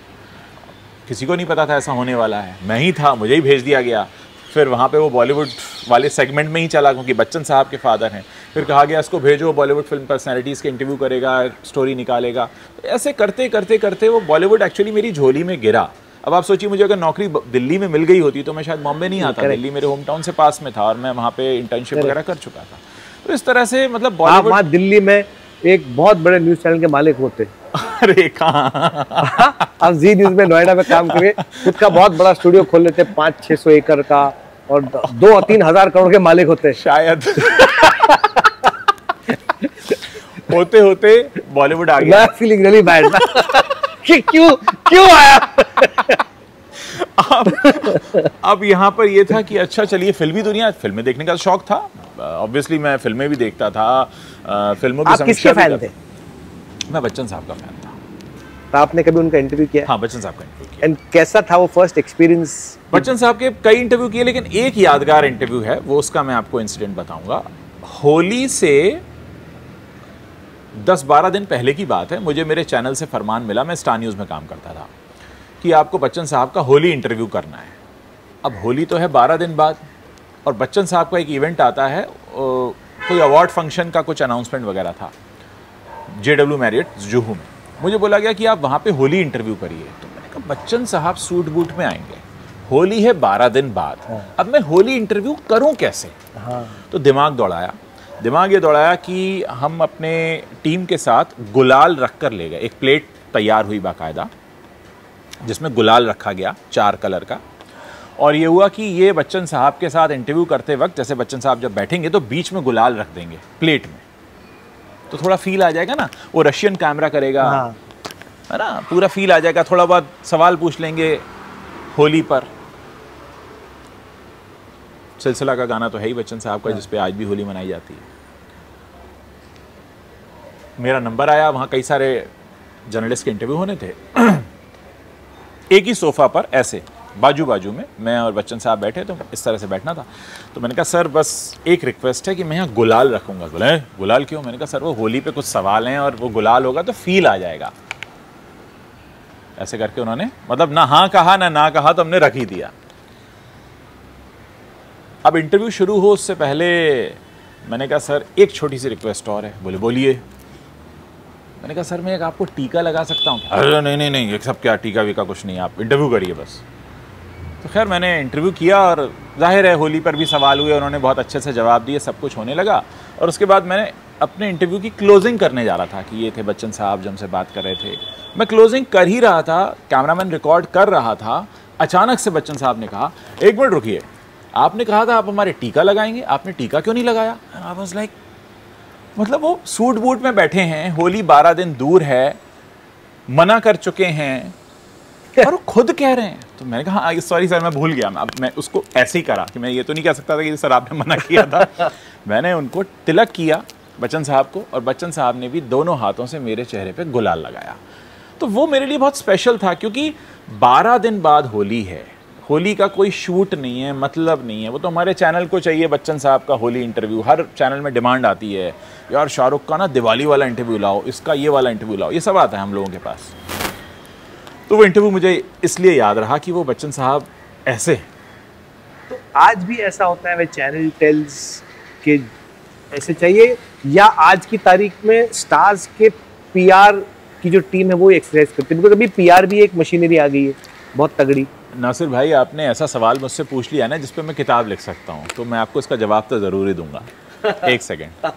किसी को नहीं पता था ऐसा होने वाला है, मैं ही था, मुझे ही भेज दिया गया। फिर वहाँ पे वो बॉलीवुड वाले सेगमेंट में ही चला, क्योंकि बच्चन साहब के फादर हैं। फिर कहा गया इसको भेजो, बॉलीवुड फिल्म पर्सनैलिटीज़ के इंटरव्यू करेगा, स्टोरी निकालेगा। ऐसे करते करते करते वो बॉलीवुड एक्चुअली मेरी झोली में गिरा। अब आप सोचिए, मुझे अगर नौकरी दिल्ली में मिल गई होती तो मैं शायद बॉम्बे नहीं आता। दिल्ली मेरे होम टाउन से पास में था और मैं वहाँ पे इंटर्नशिप वगैरह कर चुका था। तो इस तरह से मतलब बॉलीवुड। वहाँ दिल्ली में एक बहुत बड़े न्यूज़ चैनल के मालिक होते। अरे कहाँ, अब जी न्यूज़ में नोएडा में काम करके खुद का बहुत बड़ा स्टूडियो खोल लेते, पाँच छह सौ एकड़ का, और दो और तीन हजार करोड़ के मालिक होते शायद। होते होते बॉलीवुड आ गया। Feeling really bad. कि क्यों क्यों आया। अब अब यहाँ पर ये था कि अच्छा चलिए फिल्मी दुनिया, फिल्में देखने का शौक था, ऑब्वियसली मैं फिल्में भी देखता था, फिल्मों की आप किसके फैन थे? मैं बच्चन साहब का फैन था। तो आपने कभी उनका इंटरव्यू किया? हाँ, बच्चन साहब का इंटरव्यू किया। एंड कैसा था वो फर्स्ट एक्सपीरियंस? बच्चन साहब के कई इंटरव्यू किए, लेकिन एक यादगार इंटरव्यू है, वो उसका मैं आपको इंसिडेंट बताऊंगा। होली से दस बारह दिन पहले की बात है, मुझे मेरे चैनल से फरमान मिला, मैं स्टार न्यूज़ में काम करता था, कि आपको बच्चन साहब का होली इंटरव्यू करना है। अब होली तो है बारह दिन बाद, और बच्चन साहब का एक इवेंट आता है, कोई अवार्ड फंक्शन का कुछ अनाउंसमेंट वगैरह था जे डब्ल्यू मैरियट जुहू में। मुझे बोला गया कि आप वहाँ पे होली इंटरव्यू करिए। तो मैंने कहा बच्चन साहब सूट बूट में आएंगे, होली है बारह दिन बाद, अब मैं होली इंटरव्यू करूँ कैसे? हाँ। तो दिमाग दौड़ाया, दिमाग ये दौड़ाया कि हम अपने टीम के साथ गुलाल रख कर ले गए। एक प्लेट तैयार हुई बाकायदा, जिसमें गुलाल रखा गया चार कलर का, और ये हुआ कि ये बच्चन साहब के साथ इंटरव्यू करते वक्त जैसे बच्चन साहब जब बैठेंगे तो बीच में गुलाल रख देंगे प्लेट में, तो थोड़ा फील आ जाएगा ना, वो रशियन कैमरा करेगा, हाँ। है ना, पूरा फील आ जाएगा, थोड़ा बहुत सवाल पूछ लेंगे होली पर। सिलसिला का गाना तो है ही बच्चन साहब का, जिसपे आज भी होली मनाई जाती है। मेरा नंबर आया, वहाँ कई सारे जर्नलिस्ट के इंटरव्यू होने थे। एक ही सोफा पर ऐसे बाजू बाजू में मैं और बच्चन साहब बैठे, तो इस तरह से बैठना था। तो मैंने कहा सर बस एक रिक्वेस्ट है कि मैं यहाँ गुलाल रखूँगा। बोले गुलाल क्यों? मैंने कहा सर वो होली पे कुछ सवाल हैं और वो गुलाल होगा तो फील आ जाएगा। ऐसे करके उन्होंने मतलब ना हाँ कहा ना ना कहा, तो हमने रख ही दिया। अब इंटरव्यू शुरू हो उससे पहले मैंने कहा सर एक छोटी सी रिक्वेस्ट और है। बोले बोलिए। मैंने कहा सर मैं एक आपको टीका लगा सकता हूँ? अरे नहीं नहीं नहीं, एक सब क्या टीका वीका कुछ नहीं, आप इंटरव्यू करिए बस। तो खैर मैंने इंटरव्यू किया, और जाहिर है होली पर भी सवाल हुए, उन्होंने बहुत अच्छे से जवाब दिए, सब कुछ होने लगा। और उसके बाद मैंने अपने इंटरव्यू की क्लोजिंग करने जा रहा था कि ये थे बच्चन साहब जो हमसे बात कर रहे थे। मैं क्लोजिंग कर ही रहा था, कैमरामैन रिकॉर्ड कर रहा था, अचानक से बच्चन साहब ने कहा एक मिनट रुकिए, आपने कहा था आप हमारे टीका लगाएंगे, आपने टीका क्यों नहीं लगाया? आई वाज लाइक, मतलब वो सूट बूट में बैठे हैं, होली बारह दिन दूर है, मना कर चुके हैं और वो खुद कह रहे हैं। तो मैंने कहा सॉरी सर मैं भूल गया। अब मैं उसको ऐसे ही करा कि मैं ये तो नहीं कह सकता था कि सर आपने मना किया था। मैंने उनको तिलक किया बच्चन साहब को, और बच्चन साहब ने भी दोनों हाथों से मेरे चेहरे पे गुलाल लगाया। तो वो मेरे लिए बहुत स्पेशल था, क्योंकि बारह दिन बाद होली है, होली का कोई शूट नहीं है, मतलब नहीं है, वो तो हमारे चैनल को चाहिए बच्चन साहब का होली इंटरव्यू। हर चैनल में डिमांड आती है यार शाहरुख का ना दिवाली वाला इंटरव्यू लाओ, इसका ये वाला इंटरव्यू लाओ, ये सब आता है हम लोगों के पास। तो वो इंटरव्यू मुझे इसलिए याद रहा कि वो बच्चन साहब ऐसे। तो आज भी ऐसा होता है वे चैनल टेल्स के ऐसे चाहिए, या आज की तारीख में स्टार्स के पीआर की जो टीम है वो एक्सरसाइज करती है? बिकॉज अभी पीआर भी एक मशीनरी आ गई है बहुत तगड़ी। नासिर भाई आपने ऐसा सवाल मुझसे पूछ लिया ना जिस पे मैं किताब लिख सकता हूँ, तो मैं आपको इसका जवाब तो ज़रूर ही दूंगा। एक सेकेंड।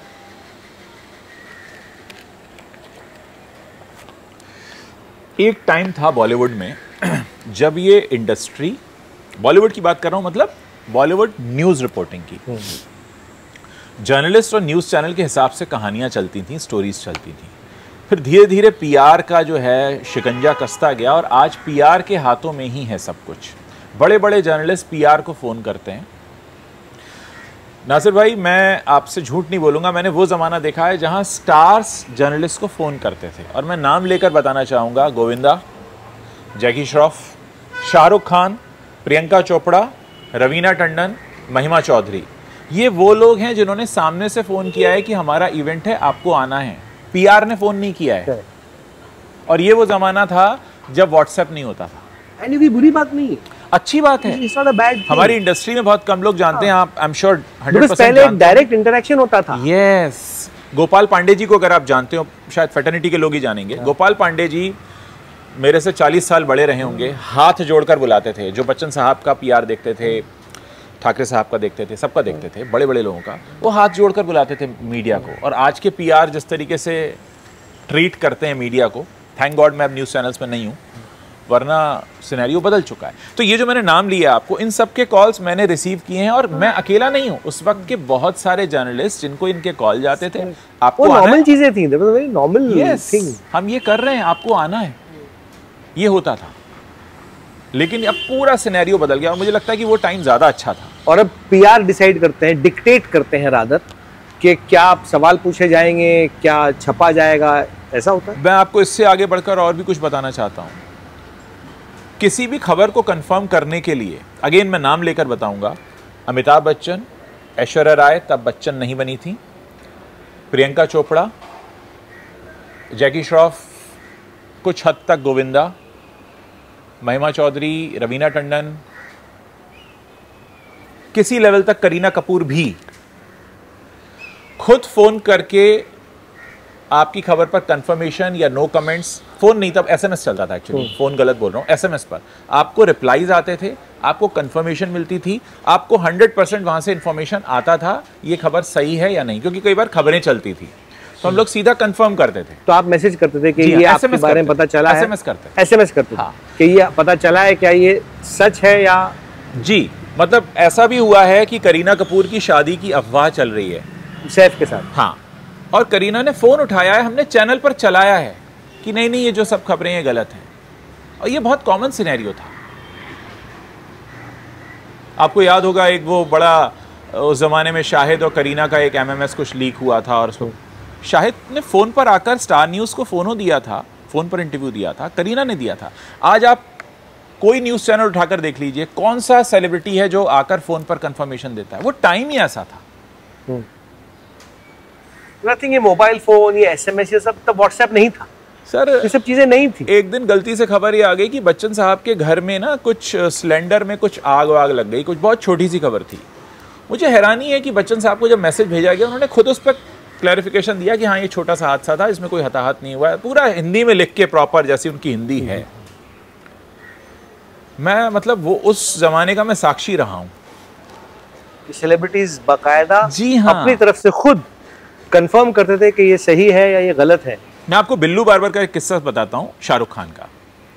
एक टाइम था बॉलीवुड में जब ये इंडस्ट्री, बॉलीवुड की बात कर रहा हूँ, मतलब बॉलीवुड न्यूज़ रिपोर्टिंग की, जर्नलिस्ट और न्यूज़ चैनल के हिसाब से कहानियाँ चलती थीं, स्टोरीज चलती थीं। फिर धीरे धीरे पीआर का जो है शिकंजा कसता गया, और आज पीआर के हाथों में ही है सब कुछ। बड़े बड़े जर्नलिस्ट पीआर को फ़ोन करते हैं। नासिर भाई मैं आपसे झूठ नहीं बोलूँगा, मैंने वो ज़माना देखा है जहाँ स्टार्स जर्नलिस्ट को फ़ोन करते थे, और मैं नाम लेकर बताना चाहूँगा, गोविंदा, जैकी श्रॉफ, शाहरुख खान, प्रियंका चोपड़ा, रवीना टंडन, महिमा चौधरी, ये वो लोग हैं जिन्होंने सामने से फ़ोन किया है कि हमारा इवेंट है, आपको आना है। पीआर ने फ़ोन नहीं किया है। और ये वो ज़माना था जब व्हाट्सएप नहीं होता था। एंड ये बुरी बात नहीं है, अच्छी बात है। It's not a bad thing. हमारी इंडस्ट्री में बहुत कम लोग जानते हैं, आप I am sure hundred percent पहले एक डायरेक्ट इंटरेक्शन होता था। यस, गोपाल पांडे जी को अगर आप जानते हो, शायद फैटर्निटी के लोग ही जानेंगे। गोपाल पांडे जी मेरे से चालीस साल बड़े रहे होंगे, हाथ जोड़कर बुलाते थे। जो बच्चन साहब का पीआर देखते थे, ठाकरे साहब का देखते थे, सबका देखते थे, बड़े बड़े लोगों का, वो हाथ जोड़कर बुलाते थे मीडिया को। और आज के पीआर जिस तरीके से ट्रीट करते हैं मीडिया को, थैंक गॉड मैं अब न्यूज़ चैनल्स में नहीं हूँ, वरना सिनेरियो बदल चुका है। तो ये जो मैंने नाम लिया आपको, इन सब के कॉल्स मैंने रिसीव किए हैं, और मैं अकेला नहीं हूँ। उस वक्त के बहुत सारे जर्नलिस्ट जिनको इनके कॉल जाते थे, आपको नॉर्मल चीजें थी, नॉर्मल थिंग, हम ये कर रहे हैं, आपको आना है। ये होता था, लेकिन अब पूरा सिनेरियो बदल गया और मुझे लगता है कि वो टाइम ज़्यादा अच्छा था। और अब पीआर डिसाइड करते हैं, डिक्टेट करते हैं रादर, कि क्या सवाल पूछे जाएंगे, क्या छपा जाएगा, ऐसा होता है। मैं आपको इससे आगे बढ़कर और भी कुछ बताना चाहता हूँ। किसी भी खबर को कंफर्म करने के लिए, अगेन मैं नाम लेकर बताऊंगा, अमिताभ बच्चन, ऐश्वर्या राय तब बच्चन नहीं बनी थी, प्रियंका चोपड़ा, जैकी श्रॉफ, कुछ हद तक गोविंदा, महिमा चौधरी, रवीना टंडन, किसी लेवल तक करीना कपूर भी खुद फोन करके आपकी खबर पर कंफर्मेशन या नो कमेंट्स, फोन नहीं तब एसएमएस चलता था एक्चुअली, फोन गलत बोल रहा हूं, एसएमएस पर आपको रिप्लाईज आते थे, आपको कंफर्मेशन मिलती थी, आपको हंड्रेड परसेंट वहां से इंफॉर्मेशन आता था ये खबर सही है या नहीं, क्योंकि कई बार खबरें चलती थी तो हम लोग सीधा कंफर्म करते थे। तो आप मैसेज करते थे कि ये आपके बारे में पता चला है, एसएमएस करते एसएमएस करते हाँ। कि ये पता चला है, क्या ये सच है या जी। मतलब ऐसा भी हुआ है कि करीना कपूर की शादी की अफवाह चल रही है सैफ के साथ, हाँ, और करीना ने फोन उठाया है, हमने चैनल पर चलाया है कि नहीं नहीं ये जो सब खबरें ये गलत हैं, और ये बहुत कॉमन सिनेरियो था। आपको याद होगा एक वो बड़ा उस जमाने में शाहिद और करीना का एक एमएमएस कुछ लीक हुआ था, और उसको शाहिद ने फोन पर आकर स्टार न्यूज को फोन दिया था, फोन पर इंटरव्यू दिया था, करीना ने दिया था। आज आप कोई न्यूज चैनल उठाकर देख लीजिए, कौन सा सेलिब्रिटी है जो आकर फोन पर कंफर्मेशन देता है। वो टाइम ही ऐसा था। नथिंग, ये मोबाइल फोन, ये एसएमएस, ये सब, तब व्हाट्सएप नहीं था सर, ये सब चीजें नहीं थी। एक दिन गलती से खबर ये आ गई कि बच्चन साहब के घर में ना कुछ सिलेंडर में कुछ आग वाग लग गई, कुछ बहुत छोटी सी खबर थी। मुझे हैरानी है कि बच्चन साहब को जब मैसेज भेजा गया उन्होंने खुद उस पर क्लैरिफिकेशन दिया कि हाँ ये छोटा सा हादसा था, इसमें कोई हताहत नहीं हुआ है, पूरा हिंदी में लिख के प्रॉपर, जैसी उनकी हिंदी है। मैं मतलब वो उस जमाने का मैं साक्षी रहा हूँ। सेलिब्रिटीज बाकायदा जी हाँ अपनी तरफ से खुद कंफर्म करते थे कि ये सही है या ये गलत है। मैं आपको बिल्लू बार्बर का एक किस्सा बताता हूं, शाहरुख खान का।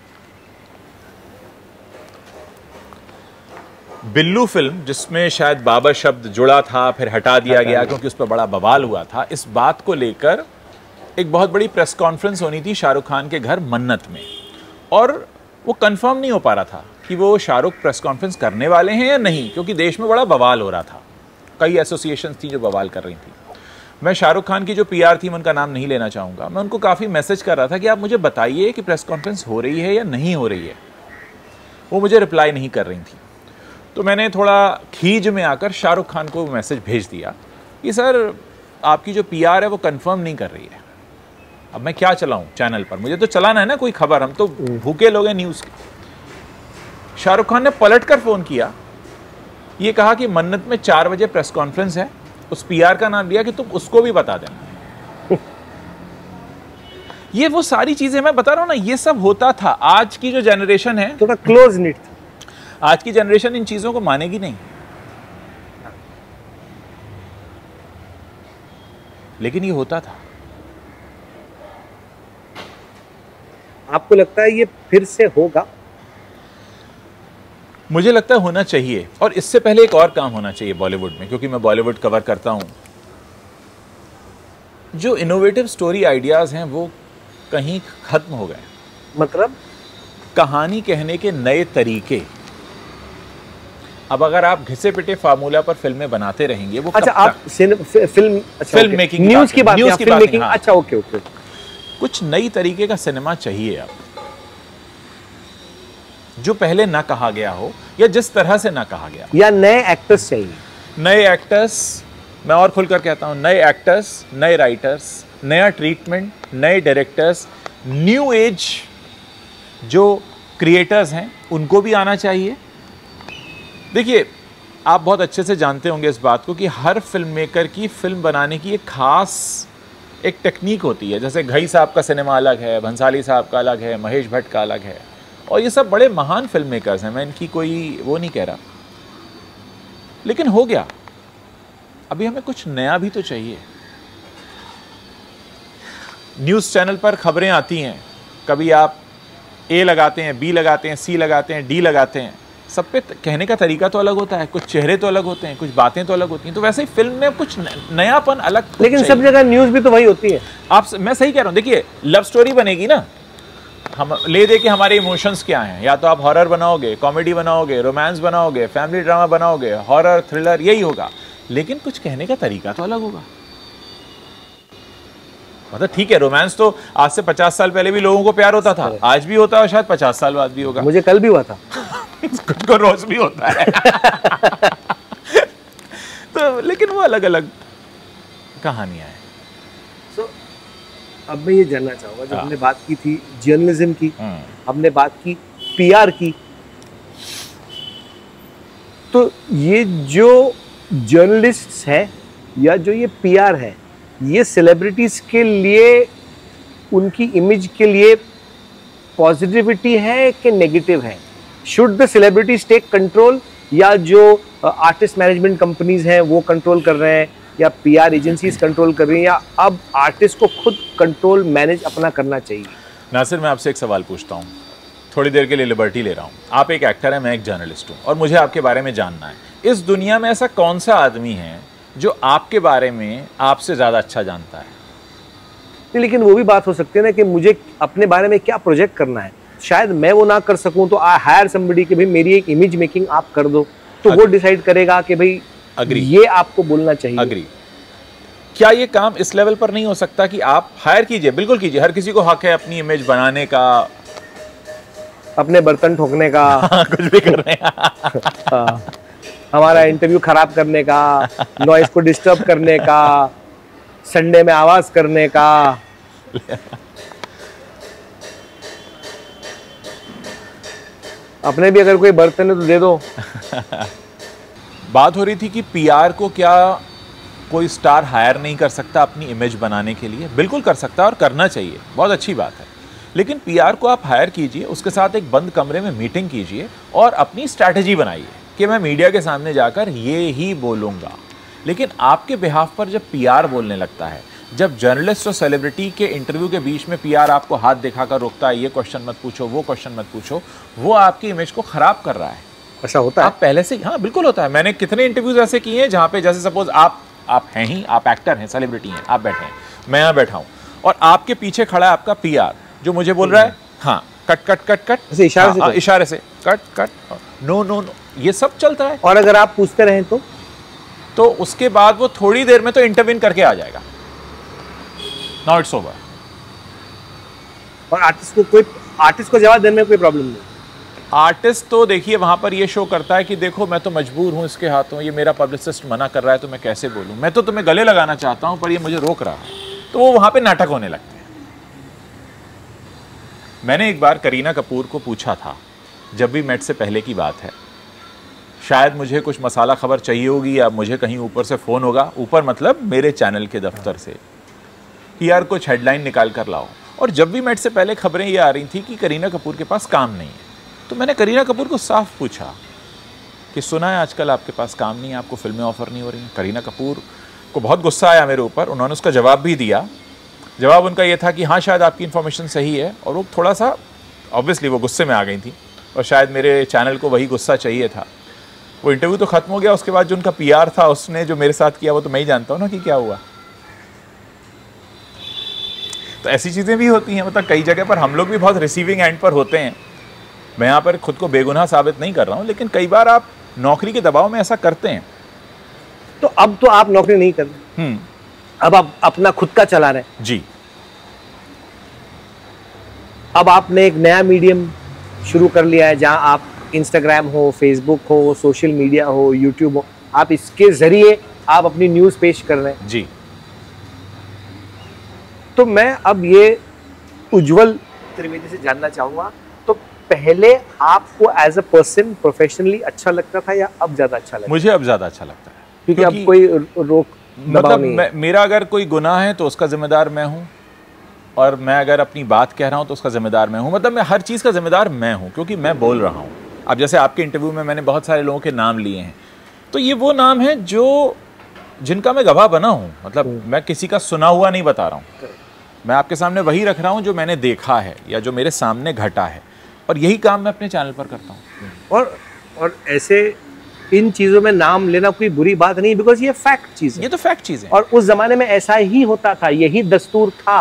बिल्लू फिल्म जिसमें शायद बाबर शब्द जुड़ा था, फिर हटा दिया गया क्योंकि उस पर बड़ा बवाल हुआ था, इस बात को लेकर एक बहुत बड़ी प्रेस कॉन्फ्रेंस होनी थी शाहरुख खान के घर मन्नत में, और वो कंफर्म नहीं हो पा रहा था कि वो शाहरुख प्रेस कॉन्फ्रेंस करने वाले हैं या नहीं, क्योंकि देश में बड़ा बवाल हो रहा था। कई एसोसिएशंस थी जो बवाल कर रही थी। मैं शाहरुख खान की जो पीआर थी, मैं उनका नाम नहीं लेना चाहूँगा, मैं उनको काफ़ी मैसेज कर रहा था कि आप मुझे बताइए कि प्रेस कॉन्फ्रेंस हो रही है या नहीं हो रही है। वो मुझे रिप्लाई नहीं कर रही थी। तो मैंने थोड़ा खीज में आकर शाहरुख खान को मैसेज भेज दिया कि सर आपकी जो पीआर है वो कंफर्म नहीं कर रही है। अब मैं क्या चलाऊं चैनल पर, मुझे तो चलाना है ना कोई खबर, हम तो भूखे लोग हैं न्यूज़ के। शाहरुख खान ने पलट कर फ़ोन किया, ये कहा कि मन्नत में चार बजे प्रेस कॉन्फ्रेंस है, उस पीआर का नाम दिया कि तुम उसको भी बता देना। ये वो सारी चीजें मैं बता रहा हूं ना, ये सब होता था। आज की जो जनरेशन है थोड़ा क्लोज निट था। आज की जनरेशन इन चीजों को मानेगी नहीं, लेकिन ये होता था। आपको लगता है ये फिर से होगा? मुझे लगता है होना चाहिए, और इससे पहले एक और काम होना चाहिए बॉलीवुड में, क्योंकि मैं बॉलीवुड कवर करता हूं। जो इनोवेटिव स्टोरी आइडियाज हैं वो कहीं खत्म हो गए। मतलब कहानी कहने के नए तरीके। अब अगर आप घिसे पिटे फार्मूला पर फिल्में बनाते रहेंगे, वो अच्छा आप फिल्म अच्छा, फिल्म मेकिंग न्यूज की बात, न्यूज की फिल्म बात मेकिंग, हाँ। अच्छा ओके ओके। कुछ नई तरीके का सिनेमा चाहिए अब, जो पहले ना कहा गया हो या जिस तरह से ना कहा गया, या नए एक्टर्स चाहिए। नए एक्टर्स, मैं और खुलकर कहता हूं, नए एक्टर्स, नए राइटर्स, नया ट्रीटमेंट, नए डायरेक्टर्स, न्यू एज जो क्रिएटर्स हैं उनको भी आना चाहिए। देखिए आप बहुत अच्छे से जानते होंगे इस बात को कि हर फिल्म मेकर की फिल्म बनाने की एक खास एक टेक्निक होती है। जैसे घई साहब का सिनेमा अलग है, भंसाली साहब का अलग है, महेश भट्ट का अलग है, और ये सब बड़े महान फिल्म मेकर्स हैं, मैं इनकी कोई वो नहीं कह रहा, लेकिन हो गया। अभी हमें कुछ नया भी तो चाहिए। न्यूज़ चैनल पर खबरें आती हैं, कभी आप ए लगाते हैं, बी लगाते हैं, सी लगाते हैं, डी लगाते हैं, सब पे कहने का तरीका तो अलग होता है, कुछ चेहरे तो अलग होते हैं, कुछ बातें तो अलग होती हैं। तो वैसे ही फिल्म में कुछ नयापन अलग, लेकिन सब जगह न्यूज़ भी तो वही होती है। आप मैं सही कह रहा हूँ। देखिए लव स्टोरी बनेगी ना, हम ले दे के हमारे इमोशंस क्या हैं, या तो आप हॉरर बनाओगे, कॉमेडी बनाओगे, रोमांस बनाओगे, फैमिली ड्रामा बनाओगे, हॉरर थ्रिलर, यही होगा, लेकिन कुछ कहने का तरीका तो अलग होगा। मतलब ठीक है, रोमांस तो आज से पचास साल पहले भी लोगों को प्यार होता था, आज भी होता है और शायद पचास साल बाद भी होगा। मुझे कल भी हुआ था। कुछ को रोज भी होता है। तो लेकिन वो अलग अलग कहानियां हैं। so, अब मैं ये जानना चाहूंगा, जब हमने बात की थी जर्नलिज्म की, हमने बात की पीआर की, तो ये जो जर्नलिस्ट है या जो ये पीआर है, ये सेलिब्रिटीज के लिए, उनकी इमेज के लिए पॉजिटिविटी है कि नेगेटिव है? Should the celebrities take control, या जो आर्टिस्ट मैनेजमेंट कंपनीज हैं वो कंट्रोल कर रहे हैं, या पीआर एजेंसीज कंट्रोल कर रही हैं, या अब आर्टिस्ट को खुद कंट्रोल मैनेज अपना करना चाहिए? नासिर, मैं आपसे एक सवाल पूछता हूँ, थोड़ी देर के लिए लिबर्टी ले रहा हूँ। आप एक एक्टर हैं, मैं एक जर्नलिस्ट हूँ, और मुझे आपके बारे में जानना है, इस दुनिया में ऐसा कौन सा आदमी है जो आपके बारे में आपसे ज़्यादा अच्छा जानता है? नहीं, लेकिन वो भी बात हो सकती है ना कि मुझे अपने बारे में क्या प्रोजेक्ट करना है, शायद मैं वो ना कर सकूं, तो आई हायर समबडी कि भाई मेरी एक इमेज मेकिंग आप कर दो, तो वो डिसाइड करेगा कि भाई अग्री, ये आपको बोलना चाहिए। अग्री। क्या ये काम इस लेवल पर नहीं हो सकता कि आप हायर कीजिए? बिल्कुल कीजिए, हर किसी को हक है अपनी इमेज बनाने का, अपने बर्तन ठोकने का, कुछ भी कर रहे हैं, हमारा इंटरव्यू खराब करने का, नॉइस को डिस्टर्ब करने का, संडे में आवाज करने का। अपने भी अगर कोई बर्तन है तो दे दो। बात हो रही थी कि पीआर को क्या कोई स्टार हायर नहीं कर सकता अपनी इमेज बनाने के लिए? बिल्कुल कर सकता है और करना चाहिए, बहुत अच्छी बात है। लेकिन पीआर को आप हायर कीजिए, उसके साथ एक बंद कमरे में मीटिंग कीजिए और अपनी स्ट्रैटेजी बनाइए कि मैं मीडिया के सामने जाकर ये ही बोलूँगा। लेकिन आपके बिहाफ पर जब पीआर बोलने लगता है, जब जर्नलिस्ट और सेलिब्रिटी के इंटरव्यू के बीच में पीआर आपको हाथ दिखाकर रोकता है, ये क्वेश्चन मत पूछो, वो क्वेश्चन मत पूछो, वो आपकी इमेज को खराब कर रहा है। ऐसा होता है? आप पहले से, हाँ बिल्कुल होता है। मैंने कितने इंटरव्यूज ऐसे किए हैं जहाँ पे जैसे सपोज आप आप हैं ही, आप एक्टर हैं, सेलिब्रिटी हैं, आप बैठे हैं, मैं यहाँ बैठा हूँ और आपके पीछे खड़ा है आपका पीआर जो मुझे बोल रहा है हाँ कट कट कट कट, ऐसे इशारे से, हाँ, इशारे से cut cut, no no no, ये सब चलता है। और अगर आप पूछते रहें तो तो उसके बाद वो थोड़ी देर में तो इंटरवीन करके आ जाएगा। Now it's over. और आर्टिस्ट को कोई आर्टिस्ट को जवाब देने में कोई प्रॉब्लम नहीं। आर्टिस्ट तो देखिए वहां पर ये शो करता है कि देखो मैं तो मजबूर हूं इसके हाथों, ये मेरा पब्लिसिस्ट मना कर रहा है तो मैं कैसे बोलूं, मैं तो तुम्हें गले लगाना चाहता हूं पर ये मुझे रोक रहा है, तो वो वहां पे नाटक होने लगते हैं। मैंने एक बार करीना कपूर को पूछा था, जब भी मेट से पहले की बात है, शायद मुझे कुछ मसाला खबर चाहिए होगी या मुझे कहीं ऊपर से फ़ोन होगा, ऊपर मतलब मेरे चैनल के दफ्तर से, कि यार कुछ हेडलाइन निकाल कर लाओ। और जब भी मेट से पहले खबरें ये आ रही थी कि करीना कपूर के पास काम नहीं है, तो मैंने करीना कपूर को साफ पूछा कि सुना है आजकल आपके पास काम नहीं है, आपको फिल्में ऑफर नहीं हो रही हैं। करीना कपूर को बहुत गुस्सा आया मेरे ऊपर, उन्होंने उसका जवाब भी दिया। जवाब उनका ये था कि हाँ शायद आपकी इन्फॉर्मेशन सही है, और वो थोड़ा सा ऑब्वियसली वो गुस्से में आ गई थी और शायद मेरे चैनल को वही गुस्सा चाहिए था। वो इंटरव्यू तो ख़त्म हो गया, उसके बाद जो उनका पीआर था उसने जो मेरे साथ किया वो तो मैं ही जानता हूँ ना कि क्या हुआ। तो ऐसी चीज़ें भी होती हैं, मतलब कई जगह पर हम लोग भी बहुत रिसीविंग एंड पर होते हैं। मैं यहाँ पर खुद को बेगुनाह साबित नहीं कर रहा हूँ, लेकिन कई बार आप नौकरी के दबाव में ऐसा करते हैं। तो अब तो आप नौकरी नहीं कर रहे, हम्म अब आप अपना खुद का चला रहे हैं। जी। अब आपने एक नया मीडियम शुरू कर लिया है जहां आप इंस्टाग्राम हो, फेसबुक हो, सोशल मीडिया हो, यूट्यूब हो, आप इसके जरिए आप अपनी न्यूज़ पेश कर रहे हैं। जी। तो मैं अब ये उज्जवल त्रिवेदी से जानना चाहूंगा, तो पहले आपको एज अ पर्सन प्रोफेशनली अच्छा लगता था या अब ज्यादा अच्छा लगता है? मुझे अब ज्यादा अच्छा लगता है, क्योंकि, क्योंकि अब कोई रोक मतलब मैं, मेरा अगर कोई गुनाह है तो उसका जिम्मेदार मैं हूँ, और मैं अगर अपनी बात कह रहा हूँ तो उसका जिम्मेदार मैं हूँ। मतलब मैं हर चीज़ का जिम्मेदार मैं हूँ, क्योंकि मैं बोल रहा हूँ। अब जैसे आपके इंटरव्यू में मैंने बहुत सारे लोगों के नाम लिए हैं, तो ये वो नाम है जो जिनका मैं गवाह बना हूँ। मतलब मैं किसी का सुना हुआ नहीं बता रहा हूँ, मैं आपके सामने वही रख रहा हूँ जो मैंने देखा है या जो मेरे सामने घटा है, और यही काम मैं अपने चैनल पर करता हूँ। और और ऐसे इन चीज़ों में नाम लेना कोई बुरी बात नहीं, बिकॉज ये फैक्ट चीज़ है, ये तो फैक्ट चीज़ है। और उस जमाने में ऐसा ही होता था, यही दस्तूर था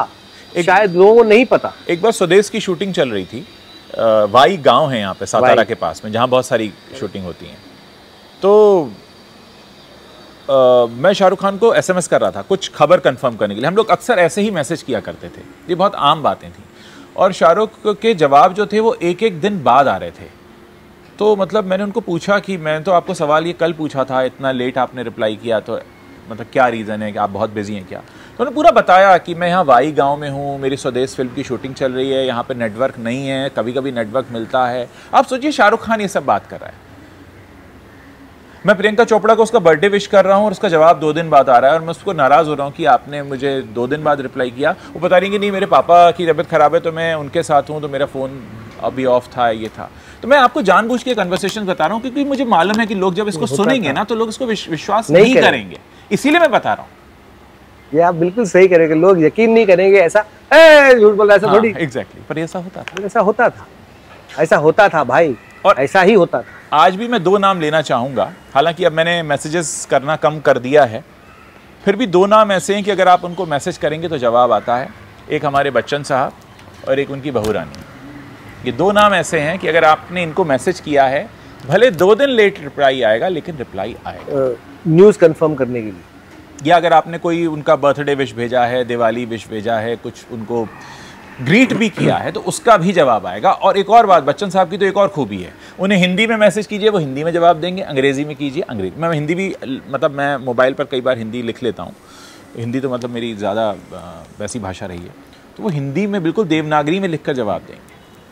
शायद लोगों को नहीं पता। एक बार स्वदेश की शूटिंग चल रही थी, वाई गांव है यहाँ पे सातारा के पास में, जहाँ बहुत सारी शूटिंग होती हैं। तो Uh, मैं शाहरुख खान को एसएमएस कर रहा था कुछ खबर कंफर्म करने के लिए। हम लोग अक्सर ऐसे ही मैसेज किया करते थे, ये बहुत आम बातें थी। और शाहरुख के जवाब जो थे वो एक एक दिन बाद आ रहे थे। तो मतलब मैंने उनको पूछा कि मैंने तो आपको सवाल ये कल पूछा था, इतना लेट आपने रिप्लाई किया, तो मतलब क्या रीज़न है कि आप बहुत बिजी हैं क्या? तो उन्होंने पूरा बताया कि मैं यहाँ वाई गांव में हूँ, मेरी स्वदेश फिल्म की शूटिंग चल रही है, यहाँ पे नेटवर्क नहीं है, कभी कभी नेटवर्क मिलता है। आप सोचिए शाहरुख खान ये सब बात कर रहा है। मैं प्रियंका चोपड़ा को उसका बर्थडे विश कर रहा हूँ और उसका जवाब दो दिन बाद आ रहा है और मैं उसको नाराज़ हो रहा हूँ कि आपने मुझे दो दिन बाद रिप्लाई किया। वो बता रही कि नहीं, मेरे पापा की तबीयत ख़राब है तो मैं उनके साथ हूँ, तो मेरा फ़ोन अभी ऑफ था, ये था। तो मैं आपको जानबूझ के कन्वर्सेशन बता रहा हूँ क्योंकि मुझे मालूम है कि लोग जब इसको सुनेंगे ना तो लोग इसको विश्वास नहीं करेंगे, इसीलिए मैं बता रहा हूँ। ये आप बिल्कुल सही करेंगे, लोग यकीन नहीं करेंगे, ऐसा झूठ बोल रहा है, ऐसा थोड़ी। एग्जैक्टली, पर ऐसा होता था, ऐसा होता था, ऐसा होता था भाई, और ऐसा ही होता था। आज भी मैं दो नाम लेना चाहूँगा, हालांकि अब मैंने मैसेजेस करना कम कर दिया है, फिर भी दो नाम ऐसे हैं कि अगर आप उनको मैसेज करेंगे तो जवाब आता है। एक हमारे बच्चन साहब और एक उनकी बहू रानी। ये दो नाम ऐसे हैं कि अगर आपने इनको मैसेज किया है, भले दो दिन लेट रिप्लाई आएगा लेकिन रिप्लाई आएगा, न्यूज़ कंफर्म करने के लिए। या अगर आपने कोई उनका बर्थडे विश भेजा है, दिवाली विश भेजा है, कुछ उनको ग्रीट भी किया है, तो उसका भी जवाब आएगा। और एक और बात, बच्चन साहब की तो एक और खूबी है, उन्हें हिंदी में मैसेज कीजिए वो हिंदी में जवाब देंगे, अंग्रेजी में कीजिए अंग्रेजी। मैं हिंदी भी, मतलब मैं मोबाइल पर कई बार हिंदी लिख लेता हूँ, हिंदी तो मतलब मेरी ज़्यादा वैसी भाषा रही है, तो वो हिंदी में बिल्कुल देवनागरी में लिखकर जवाब देंगे।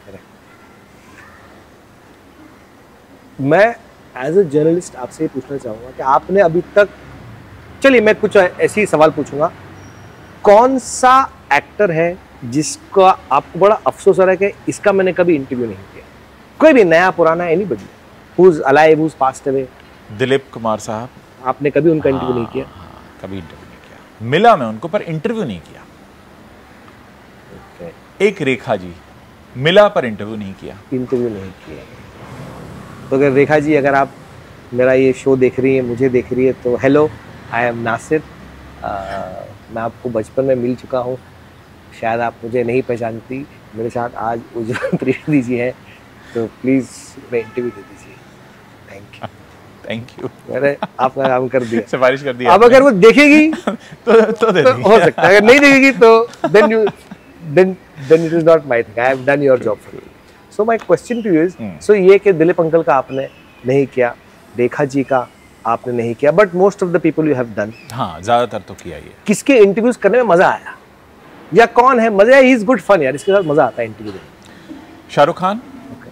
मैं एज ए जर्नलिस्ट आपसे ये पूछना चाहूँगा कि आपने अभी तक, चलिए मैं कुछ ऐसे ही सवाल पूछूंगा, कौन सा एक्टर है जिसका आपको बड़ा अफसोस हो रहा है कि इसका मैंने कभी इंटरव्यू नहीं किया? कोई भी, नया पुराना, anybody who is alive, who is passed away. Dilip Kumar साहब, आपने कभी उनका इंटरव्यू नहीं किया? हाँ, कभी इंटरव्यू नहीं किया। मिला मैं उनको पर इंटरव्यू नहीं किया। okay. एक रेखा जी मिला पर इंटरव्यू नहीं किया। इंटरव्यू नहीं किया। तो अगर रेखा जी, अगर आप मेरा ये शो देख रही है, मुझे देख रही है, तो हेलो, आई एम नासिर। मैं आपको बचपन में मिल चुका हूँ, शायद आप मुझे नहीं पहचानती, मेरे साथ आज उज्जवल त्रिवेदी जी हैं, तो प्लीज़ मैं इंटरव्यू दे दीजिए। Thank you thank you. मैंने आपका काम कर दिया, सिफारिश कर दिया। अब अगर वो देखेगी तो तो, दे तो हो सकता है, अगर नहीं देखेगी तो then you then then it is not my thing, I have done your job for you. So my question to you is, so ये कि दिलीप अंकल का आपने नहीं किया, रेखा जी का आपने नहीं किया, but most of the people you have done. हाँ, ज्यादातर तो किया ये। किसके इंटरव्यूज करने में मजा आया, या कौन है मजा? ही इज गुड फन यार, इसके साथ मजा आता है इंटरव्यू में। शाहरुख खान, okay.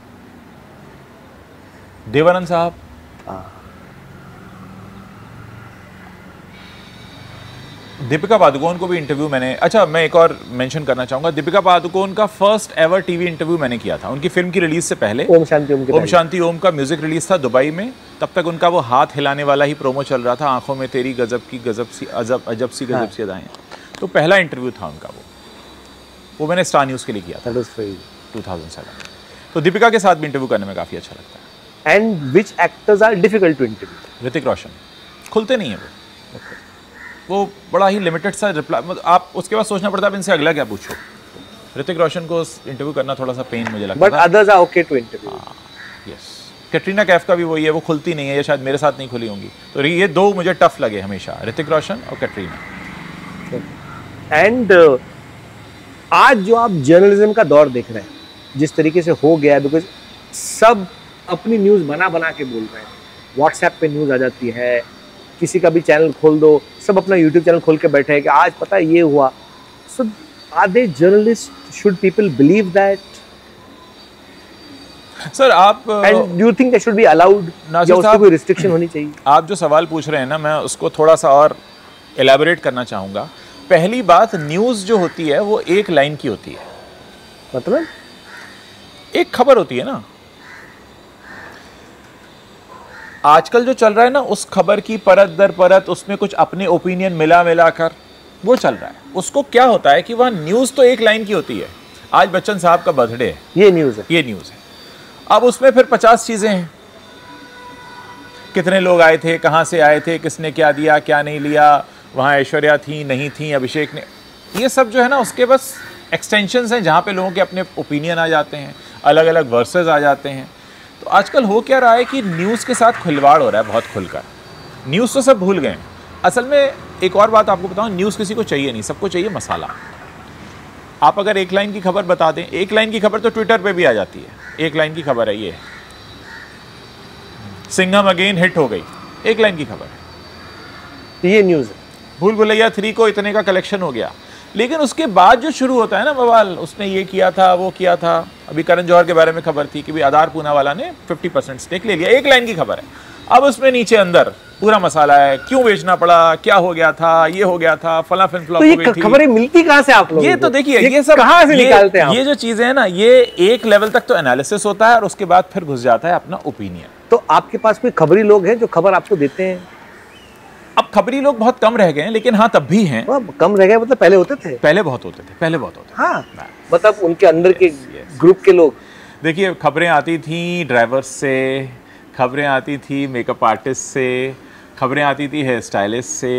देवानंद साहब, दीपिका पादुकोण को भी इंटरव्यू मैंने, अच्छा मैं एक और मेंशन करना चाहूंगा, दीपिका पादुकोण का फर्स्ट एवर टीवी इंटरव्यू मैंने किया था उनकी फिल्म की रिलीज से पहले। ओम शांति ओम, ओम शांति ओम का म्यूजिक रिलीज था दुबई में, तब तक उनका वो हाथ हिलाने वाला ही प्रोमो चल रहा था, आंखों में तेरी गजब की गजब सी अजब अजब सी गजब सी अदाएं। तो पहला इंटरव्यू था उनका, वो वो मैंने स्टार न्यूज़ के लिए किया था टू थाउजेंड सेवन। तो दीपिका के साथ भी इंटरव्यू करने में काफ़ी अच्छा लगता है। And which actors are difficult to interview? Hrithik Roshan, खुलते नहीं है वो। okay. वो बड़ा ही लिमिटेड सा रिप्लाई, आप उसके बाद सोचना पड़ता है इनसे अगला क्या पूछो। ऋतिक रोशन को इंटरव्यू करना थोड़ा सा पेन मुझे लगता है, but others are okay to interview. Yes, Katrina Kaif का भी वही है, वो खुलती नहीं है, ये शायद मेरे साथ नहीं खुली होंगी। तो ये दो मुझे टफ लगे हमेशा, ऋतिक रोशन और कैटरीना। एंड uh, आज जो आप जर्नलिज्म का दौर देख रहे हैं, जिस तरीके से हो गया है, बिकॉज सब अपनी न्यूज़ बना बना के बोल रहे हैं, व्हाट्सएप पे न्यूज़ आ जाती है, किसी का भी चैनल खोल दो, सब अपना यूट्यूब चैनल खोल के बैठे हैं कि आज पता है ये हुआ। So are they journalist, should people believe that? Sir आप, and do you think that should be allowed, या उसकी कोई रिस्ट्रिक्शन होनी चाहिए? आप जो सवाल पूछ रहे हैं ना, मैं उसको थोड़ा सा और एलैबोरेट करना चाहूँगा। पहली बात, न्यूज़ जो होती है वो एक लाइन की होती है, मतलब एक खबर होती है ना। आजकल जो चल रहा है ना, उस खबर की परत दर परत, उसमें कुछ अपने ओपिनियन मिला मिला कर वो चल रहा है। उसको क्या होता है कि वह न्यूज़ तो एक लाइन की होती है, आज बच्चन साहब का बर्थडे है, ये न्यूज़ है, ये न्यूज़ है। अब उसमें फिर पचास चीज़ें हैं, कितने लोग आए थे, कहाँ से आए थे, किसने क्या दिया क्या नहीं लिया, वहाँ ऐश्वर्या थी नहीं थी, अभिषेक ने, ये सब जो है ना, उसके बस एक्सटेंशंस हैं जहाँ पे लोगों के अपने ओपिनियन आ जाते हैं, अलग अलग वर्सेस आ जाते हैं। तो आजकल हो क्या रहा है कि न्यूज़ के साथ खिलवाड़ हो रहा है बहुत खुलकर। न्यूज़ तो सब भूल गए हैं। असल में एक और बात आपको बताऊं, न्यूज़ किसी को चाहिए नहीं, सबको चाहिए मसाला। आप अगर एक लाइन की खबर बता दें, एक लाइन की खबर तो ट्विटर पे भी आ जाती है, एक लाइन की खबर है ये, सिंघम अगेन हिट हो गई, एक लाइन की खबर है, ये न्यूज़ है। भूल भुलैया थ्री को इतने का कलेक्शन हो गया, लेकिन उसके बाद जो शुरू होता है ना बवाल, उसने ये किया था, वो किया था। अभी करण जौहर के बारे में खबर थी कि भी आधार पूना वाला ने फिफ्टी परसेंट स्टेक ले लिया, एक लाइन की खबर है। अब उसमें नीचे अंदर पूरा मसाला है, क्यों बेचना पड़ा, क्या हो गया था, ये हो गया था, फला फिल्म फ्लॉप तो हो गई थी। खबरें मिलती कहाँ से आप लोगों ये को? तो देखिए, ये, ये सब कहाँ से ये, निकालते हैं आप? ये जो चीजें हैं ना, ये एक लेवल तक तो एनालिसिस होता है और उसके बाद फिर घुस जाता है अपना ओपिनियन। तो आपके पास कोई खबरी लोग हैं जो खबर आपको देते हैं? अब खबरी लोग बहुत कम रह गए हैं, लेकिन हाँ तब भी हैं। कम रह गए मतलब पहले होते थे? पहले बहुत होते थे, पहले बहुत होते थे। हाँ, मतलब उनके अंदर के ग्रुप के लोग। देखिए, खबरें आती थी ड्राइवर्स से, खबरें आती थी मेकअप आर्टिस्ट से, खबरें आती थी हेयर स्टाइलिस्ट से,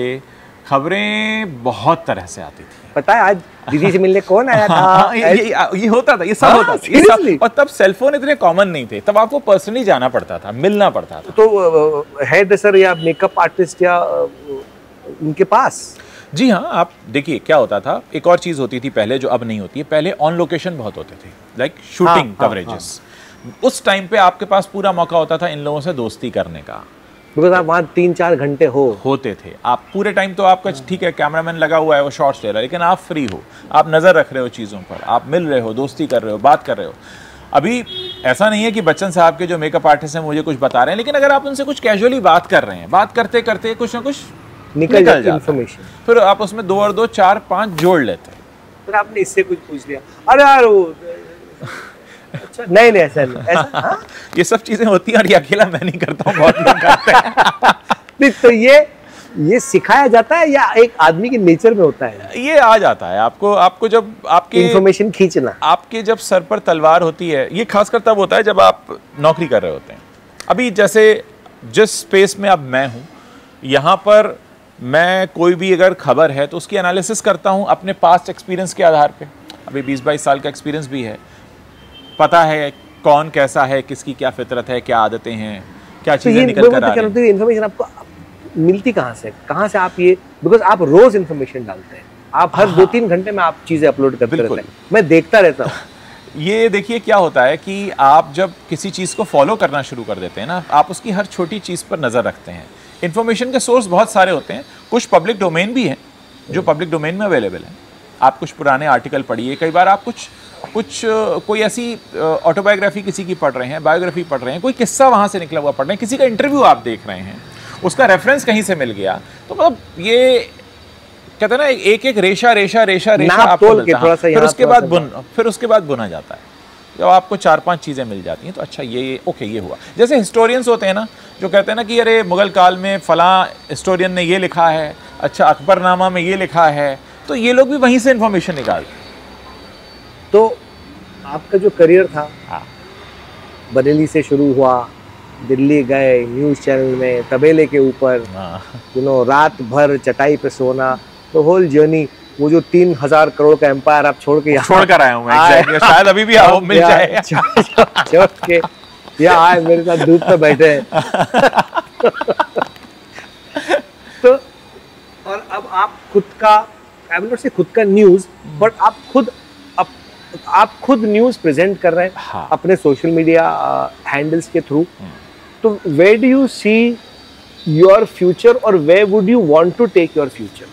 खबरें बहुत तरह से आती थी। पता है आज दीदी से मिलने कौन आया था? हाँ, ये, ये, ये होता था, ये सब हाँ, होता था, ये सब। और तब सेलफोन इतने कॉमन नहीं थे, तब आपको पर्सनली जाना पड़ता था, मिलना पड़ता था। तो हेयर ड्रेसर या मेकअप आर्टिस्ट या उनके पास? जी हाँ, आप देखिए क्या होता था, एक और चीज़ होती थी पहले जो अब नहीं होती है। पहले ऑन लोकेशन बहुत होते थे, लाइक शूटिंग कवरेजेस। उस टाइम पे आपके पास पूरा मौका होता था इन लोगों से दोस्ती करने का, बिकॉज आप वहाँ तीन चार घंटे हो होते थे। आप पूरे टाइम तो आपका ठीक है, कैमरामैन लगा हुआ है, वो शॉट्स ले रहा है, लेकिन आप फ्री हो, आप नज़र रख रहे हो चीज़ों पर, आप मिल रहे हो, दोस्ती कर रहे हो, बात कर रहे हो। अभी ऐसा नहीं है कि बच्चन साहब के जो मेकअप आर्टिस्ट हैं मुझे कुछ बता रहे हैं, लेकिन अगर आप उनसे कुछ कैजुअली बात कर रहे हैं, बात करते करते कुछ ना कुछ निकल, निकल जाता इंफॉर्मेशन, फिर आप उसमें दो और दो चार पाँच जोड़ लेते हैं। फिर आपने इससे कुछ पूछ लिया, अरे यार वो अच्छा नहीं नहीं ऐसा नहीं, ऐसा हाँ? ये सब चीजें होती हैं और ये अकेला मैं नहीं करता हूँ, बहुत लोग करते हैं। तो ये ये सिखाया जाता है या एक आदमी के नेचर में होता है? ये आ जाता है आपको, आपको जब आपके इंफॉर्मेशन खींचना, आपके जब सर पर तलवार होती है, ये खासकर तब होता है जब आप नौकरी कर रहे होते हैं। अभी जैसे जिस स्पेस में अब मैं हूँ, यहाँ पर मैं कोई भी अगर खबर है तो उसकी एनालिसिस करता हूँ अपने पास्ट एक्सपीरियंस के आधार पे। अभी बीस बाईस साल का एक्सपीरियंस भी है, पता है कौन कैसा है, किसकी क्या फितरत है, क्या आदतें हैं, क्या चीजें तो निकल कर आ रही हैं। इन्फॉर्मेशन आपको मिलती कहाँ से, कहाँ से आप ये, बिकॉज आप रोज इन्फॉर्मेशन डालते हैं, आप हर हाँ, दो तीन घंटे में आप चीजें अपलोड करते रहते हैं, मैं देखता रहता हूँ। ये देखिए क्या होता है कि आप जब किसी चीज़ को फॉलो करना शुरू कर देते हैं ना, आप उसकी हर छोटी चीज़ पर नज़र रखते हैं। इन्फॉर्मेशन के सोर्स बहुत सारे होते हैं, कुछ पब्लिक डोमेन भी हैं जो पब्लिक डोमेन में अवेलेबल हैं। आप कुछ पुराने आर्टिकल पढ़िए, कई बार आप कुछ कुछ कोई ऐसी ऑटोबायोग्राफी किसी की पढ़ रहे हैं, बायोग्राफी पढ़ रहे हैं, कोई किस्सा वहाँ से निकला हुआ पढ़ रहे हैं, किसी का इंटरव्यू आप देख रहे हैं, उसका रेफरेंस कहीं से मिल गया, तो मतलब ये कहते हैं ना, एक एक रेशा रेशा रेशा रेशा आपको मिलता है, फिर उसके बाद बुन फिर उसके बाद बुना जाता है। जब आपको चार पांच चीज़ें मिल जाती हैं तो अच्छा ये ओके ये हुआ। जैसे हिस्टोरियंस होते हैं ना, जो कहते हैं ना कि अरे मुगल काल में फलां हिस्टोरियन ने ये लिखा है, अच्छा अकबरनामा में ये लिखा है, तो ये लोग भी वहीं से इंफॉर्मेशन निकालते हैं। तो आपका जो करियर था, हाँ, बरेली से शुरू हुआ, दिल्ली गए, न्यूज़ चैनल में तबेले के ऊपर, यू नो रात भर चटाई पे सोना, तो होल जर्नी, वो जो तीन हजार करोड़ का एम्पायर आप छोड़ के छोड़ कर आया हूँ मैं, शायद अभी भी आओ मिल जाए, छोड़ के या आए मेरे साथ धूप पे बैठे हैं। तो और अब आप खुद का, आई विल नॉट से खुद का न्यूज़, बट आप खुद आप, आप खुद न्यूज़ प्रेजेंट कर रहे हैं, हाँ, अपने सोशल मीडिया हैंडल्स के थ्रू। तो where do you see your future और where would you want to take your future?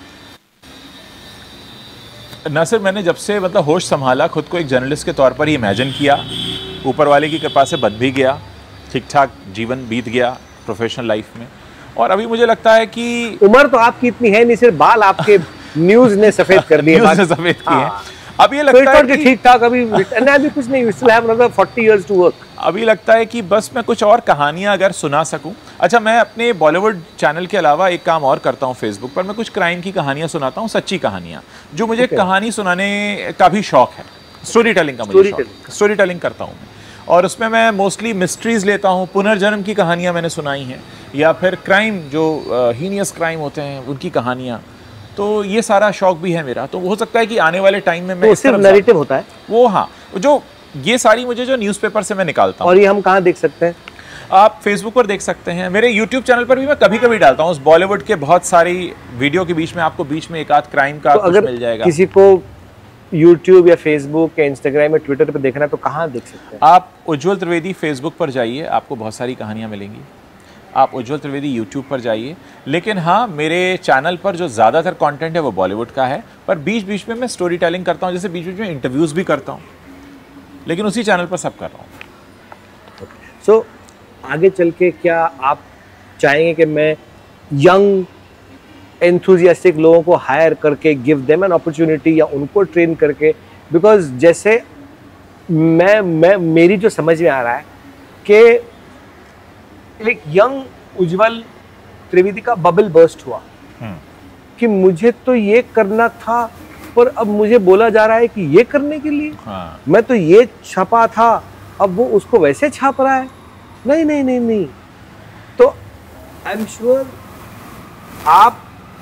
Nasir, मैंने जब से मतलब होश संभाला, खुद को एक जर्नलिस्ट के तौर पर ही इमेजिन किया, ऊपर वाले की कृपा से बन भी गया, ठीक ठाक जीवन बीत गया प्रोफेशनल लाइफ में। और अभी मुझे लगता है कि उम्र तो आपकी इतनी है नहीं, सिर्फ बाल आपके न्यूज़ ने सफेद कर दिए, न्यूज़ ने सफेद किए हैं। अब ये लगता है कि ठीक ठाक अभी अभी कुछ नहीं, still have another forty years to work। अभी लगता है कि बस मैं कुछ और कहानियां अगर सुना सकूं। अच्छा, मैं अपने बॉलीवुड चैनल के अलावा एक काम और करता हूं फेसबुक पर, मैं कुछ क्राइम की कहानियां सुनाता हूं, सच्ची कहानियां, जो मुझे okay. कहानी सुनाने का भी शौक है, स्टोरी टेलिंग का मुझे शौक, स्टोरी टेलिंग करता हूँ और उसमें मैं मोस्टली मिस्ट्रीज लेता हूँ, पुनर्जन्म की कहानियाँ मैंने सुनाई हैं, या फिर क्राइम जो हीनियस क्राइम होते हैं उनकी कहानियाँ, तो ये सारा शौक भी है मेरा। तो हो सकता है कि आने वाले टाइम में मैं तो इस तरफ नैरेटिव होता है वो, हाँ, जो ये सारी मुझे जो न्यूज़पेपर से मैं निकालता हूँ। और ये हम कहाँ देख सकते हैं? आप फेसबुक पर देख सकते हैं, मेरे यूट्यूब चैनल पर भी मैं कभी कभी डालता हूँ। उस बॉलीवुड के बहुत सारी वीडियो के बीच में आपको बीच में एक आध क्राइम का तो कुछ अगर मिल जाएगा। किसी को यूट्यूब या फेसबुक या इंस्टाग्राम या ट्विटर पे देखना है तो कहाँ देख सकते हैं? आप उज्जवल त्रिवेदी फेसबुक पर जाइए, आपको बहुत सारी कहानियाँ मिलेंगी। आप उज्जवल त्रिवेदी यूट्यूब पर जाइए। लेकिन हाँ, मेरे चैनल पर जो ज़्यादातर कंटेंट है वो बॉलीवुड का है, पर बीच बीच में मैं स्टोरी टेलिंग करता हूँ, जैसे बीच बीच में इंटरव्यूज़ भी करता हूँ, लेकिन उसी चैनल पर सब कर रहा हूँ। सो so, आगे चल के क्या आप चाहेंगे कि मैं यंग एंथुजियास्टिक लोगों को हायर करके गिव देम एन अपॉर्चुनिटी, या उनको ट्रेन करके? बिकॉज जैसे मैं मैं मेरी जो समझ में आ रहा है कि एक यंग उज्जवल त्रिवेदी का बबल बर्स्ट हुआ कि मुझे तो ये करना था, पर अब मुझे बोला जा रहा है कि ये करने के लिए हाँ। मैं तो ये छापा था, अब वो उसको वैसे छाप रहा है। नहीं नहीं नहीं नहीं तो आई एम श्योर आप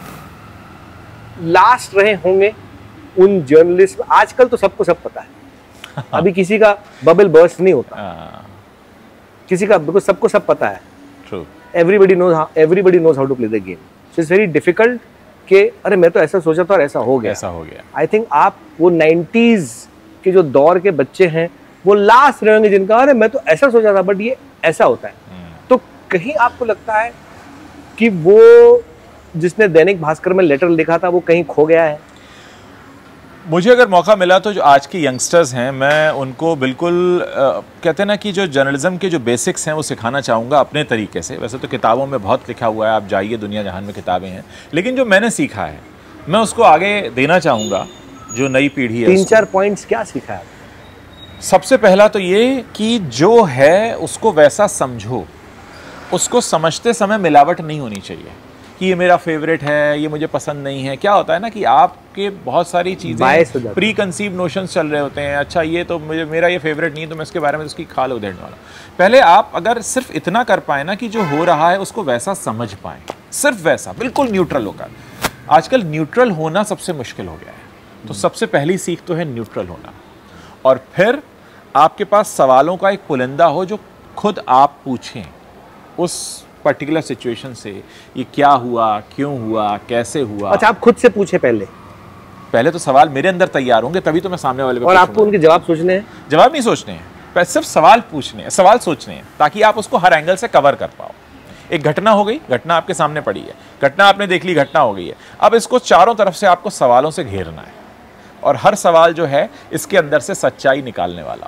लास्ट रहे होंगे उन जर्नलिस्ट। आजकल तो सबको सब पता है, अभी किसी का बबल बर्स्ट नहीं होता, किसी का, बिकॉज सबको सब पता है। True. Everybody knows everybody knows how to play the game. So it's very difficult कि अरे मैं तो ऐसा सोचा था और ऐसा हो गया, ऐसा हो गया। आई थिंक आप वो नाइंटीज़ के जो दौर के बच्चे हैं वो लास्ट रहे होंगे जिनका अरे मैं तो ऐसा सोचा था बट ये ऐसा होता है। तो कहीं आपको लगता है कि वो जिसने दैनिक भास्कर में लेटर लिखा था वो कहीं खो गया है? मुझे अगर मौका मिला तो जो आज के यंगस्टर्स हैं मैं उनको बिल्कुल आ, कहते हैं ना कि जो जर्नलिज्म के जो बेसिक्स हैं वो सिखाना चाहूँगा अपने तरीके से। वैसे तो किताबों में बहुत लिखा हुआ है, आप जाइए दुनिया जहान में किताबें हैं, लेकिन जो मैंने सीखा है मैं उसको आगे देना चाहूँगा जो नई पीढ़ी है। तीन चार पॉइंट्स क्या सीखा है? सबसे पहला तो ये कि जो है उसको वैसा समझो, उसको समझते समय मिलावट नहीं होनी चाहिए कि ये मेरा फेवरेट है, ये मुझे पसंद नहीं है। क्या होता है ना कि आपके बहुत सारी चीज़ें प्री कंसीव नोशंस चल रहे होते हैं, अच्छा ये तो मुझे मेरा ये फेवरेट नहीं है तो मैं इसके बारे में उसकी खाल उधेड़ने वाला। पहले आप अगर सिर्फ इतना कर पाए ना कि जो हो रहा है उसको वैसा समझ पाए, सिर्फ वैसा बिल्कुल न्यूट्रल होकर। आजकल न्यूट्रल होना सबसे मुश्किल हो गया है, तो सबसे पहली सीख तो है न्यूट्रल होना। और फिर आपके पास सवालों का एक पुलिंदा हो जो खुद आप पूछें उस पर्टिकुलर सिचुएशन से, ये क्या हुआ, क्यों हुआ, कैसे हुआ। अच्छा, आप खुद से पूछे पहले? पहले तो सवाल मेरे अंदर तैयार होंगे तभी तो मैं सामने वाले पे और आपको उनके जवाब सोचने हैं? जवाब नहीं सोचने हैं, पहले सिर्फ सवाल पूछने हैं, सवाल सोचने हैं, ताकि आप उसको हर एंगल से कवर कर पाओ। एक घटना हो गई, घटना आपके सामने पड़ी है, घटना आपने देख ली, घटना हो गई है। अब इसको चारों तरफ से आपको सवालों से घेरना है और हर सवाल जो है इसके अंदर से सच्चाई निकालने वाला।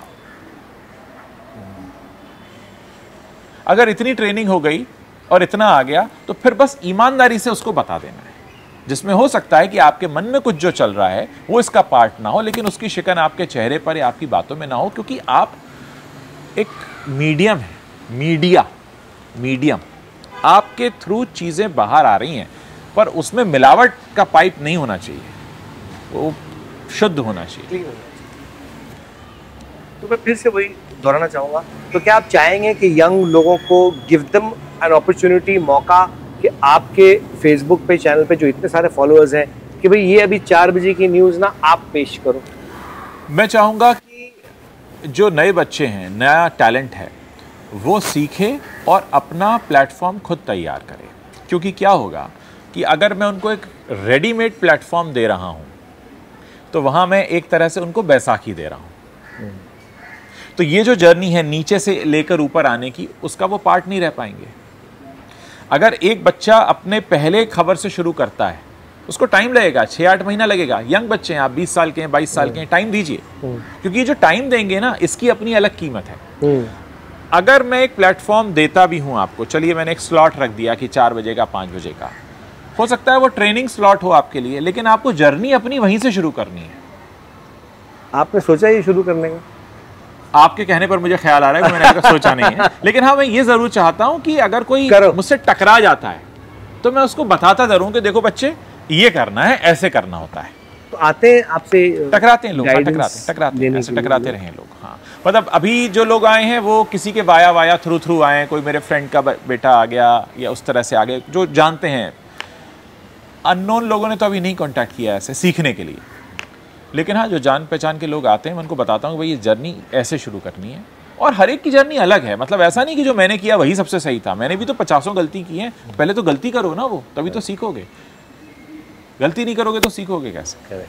अगर इतनी ट्रेनिंग हो गई और इतना आ गया तो फिर बस ईमानदारी से उसको बता देना है, जिसमें हो सकता है कि आपके मन में कुछ जो चल रहा है वो इसका पार्ट ना हो, लेकिन उसकी शिकन आपके चेहरे पर या आपकी बातों में ना हो, क्योंकि आप एक मीडियम है, मीडिया मीडियम आपके थ्रू चीज़ें बाहर आ रही हैं, पर उसमें मिलावट का पाइप नहीं होना चाहिए, वो शुद्ध होना चाहिए। तो मैं फिर से वही दोहराना चाहूँगा, तो क्या आप चाहेंगे कि यंग लोगों को गिव देम एन अपॉर्चुनिटी, मौका, कि आपके फेसबुक पे चैनल पे जो इतने सारे फॉलोअर्स हैं कि भाई ये अभी चार बजे की न्यूज़ ना आप पेश करो? मैं चाहूँगा कि जो नए बच्चे हैं, नया टैलेंट है, वो सीखे और अपना प्लेटफॉर्म खुद तैयार करे। क्योंकि क्या होगा कि अगर मैं उनको एक रेडीमेड प्लेटफॉर्म दे रहा हूँ तो वहाँ मैं एक तरह से उनको बैसाखी दे रहा हूँ। तो ये जो जर्नी है नीचे से लेकर ऊपर आने की, उसका वो पार्ट नहीं रह पाएंगे। अगर एक बच्चा अपने पहले खबर से शुरू करता है, उसको टाइम लगेगा, छः आठ महीना लगेगा। यंग बच्चे हैं, आप बीस साल के हैं, बाईस साल के हैं, टाइम दीजिए, क्योंकि ये जो टाइम देंगे ना, इसकी अपनी अलग कीमत है। अगर मैं एक प्लेटफॉर्म देता भी हूँ आपको, चलिए मैंने एक स्लॉट रख दिया कि चार बजे का, पाँच बजे का, हो सकता है वो ट्रेनिंग स्लॉट हो आपके लिए, लेकिन आपको जर्नी अपनी वहीं से शुरू करनी है। आपने सोचा ये शुरू करने का? आपके कहने पर मुझे ख्याल आ रहा है कि मैंने ऐसा सोचा नहीं है, लेकिन हाँ मैं ये जरूर चाहता हूँ कि अगर कोई मुझसे टकरा जाता है तो मैं उसको बताता जरूर कि देखो बच्चे, ये करना है, ऐसे करना होता है। तो आते हैं आपसे, टकराते हैं लोग, टकराते टकराते ऐसे टकराते रहे लोग। हाँ, मतलब अभी जो लोग आए हैं वो किसी के वाया वाया थ्रू थ्रू आए हैं, कोई मेरे फ्रेंड का बेटा आ गया या उस तरह से आ गए, जो जानते हैं। अननोन लोगों ने तो अभी नहीं कांटेक्ट किया ऐसे सीखने के लिए, लेकिन हाँ जो जान पहचान के लोग आते हैं मैं उनको बताता हूँ भाई ये जर्नी ऐसे शुरू करनी है। और हर एक की जर्नी अलग है, मतलब ऐसा नहीं कि जो मैंने किया वही सबसे सही था, मैंने भी तो पचासों गलती की हैं। पहले तो गलती करो ना, वो तभी तो सीखोगे, गलती नहीं करोगे तो सीखोगे कैसे।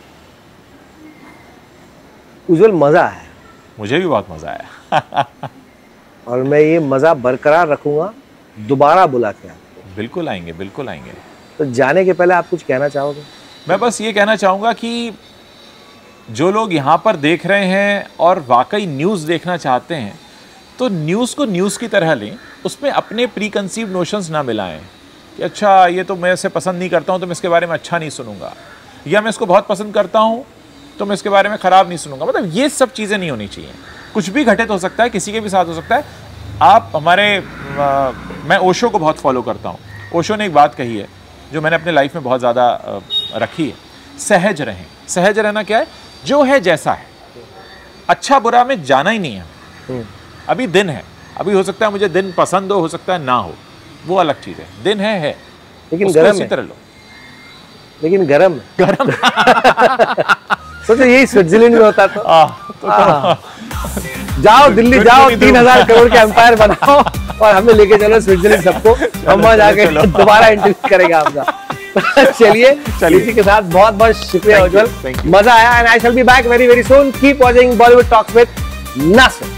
उज्जवल मजा आया, मुझे भी बहुत मजा आया और मैं ये मजा बरकरार रखूंगा दोबारा बुला के आपको। बिल्कुल आएंगे, बिल्कुल आएंगे। तो जाने के पहले आप कुछ कहना चाहोगे? मैं बस ये कहना चाहूँगा कि जो लोग यहाँ पर देख रहे हैं और वाकई न्यूज़ देखना चाहते हैं तो न्यूज़ को न्यूज़ की तरह लें, उसमें अपने प्री कंसीव नोशंस ना मिलाएं कि अच्छा ये तो मैं इसे पसंद नहीं करता हूँ तो मैं इसके बारे में अच्छा नहीं सुनूंगा, या मैं इसको बहुत पसंद करता हूँ तो मैं इसके बारे में ख़राब नहीं सुनूंगा। मतलब ये सब चीज़ें नहीं होनी चाहिए। कुछ भी घटित हो सकता है, किसी के भी साथ हो सकता है। आप हमारे आ, मैं ओशो को बहुत फॉलो करता हूँ। ओशो ने एक बात कही है जो मैंने अपने लाइफ में बहुत ज़्यादा रखी है, सहज रहें। सहज रहना क्या है? जो है जैसा है, अच्छा बुरा में जाना ही नहीं है। अभी दिन है, अभी हो सकता है मुझे दिन पसंद हो, हो सकता है ना हो, वो अलग चीज़ है। दिन है है लेकिन गरम इसी है। तरह लो, लेकिन गरम है। गरम सोचो यही स्विट्जरलैंड में होता तो, आ, तो, तो जाओ दिल्ली जाओ, तीन हजार करोड़ का एम्पायर बनाओ और हमें लेके चलो स्विट्जरलैंड सबको, हम वहां जाके दोबारा इंटरव्यू करेंगे आपका। चलिए इसी के साथ बहुत बहुत शुक्रिया उज्जवल, मजा आया। And I shall be back very very soon. Keep watching Bollywood talks with Nasir.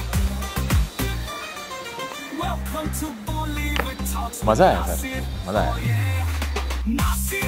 मजा आया सर, मजा आया।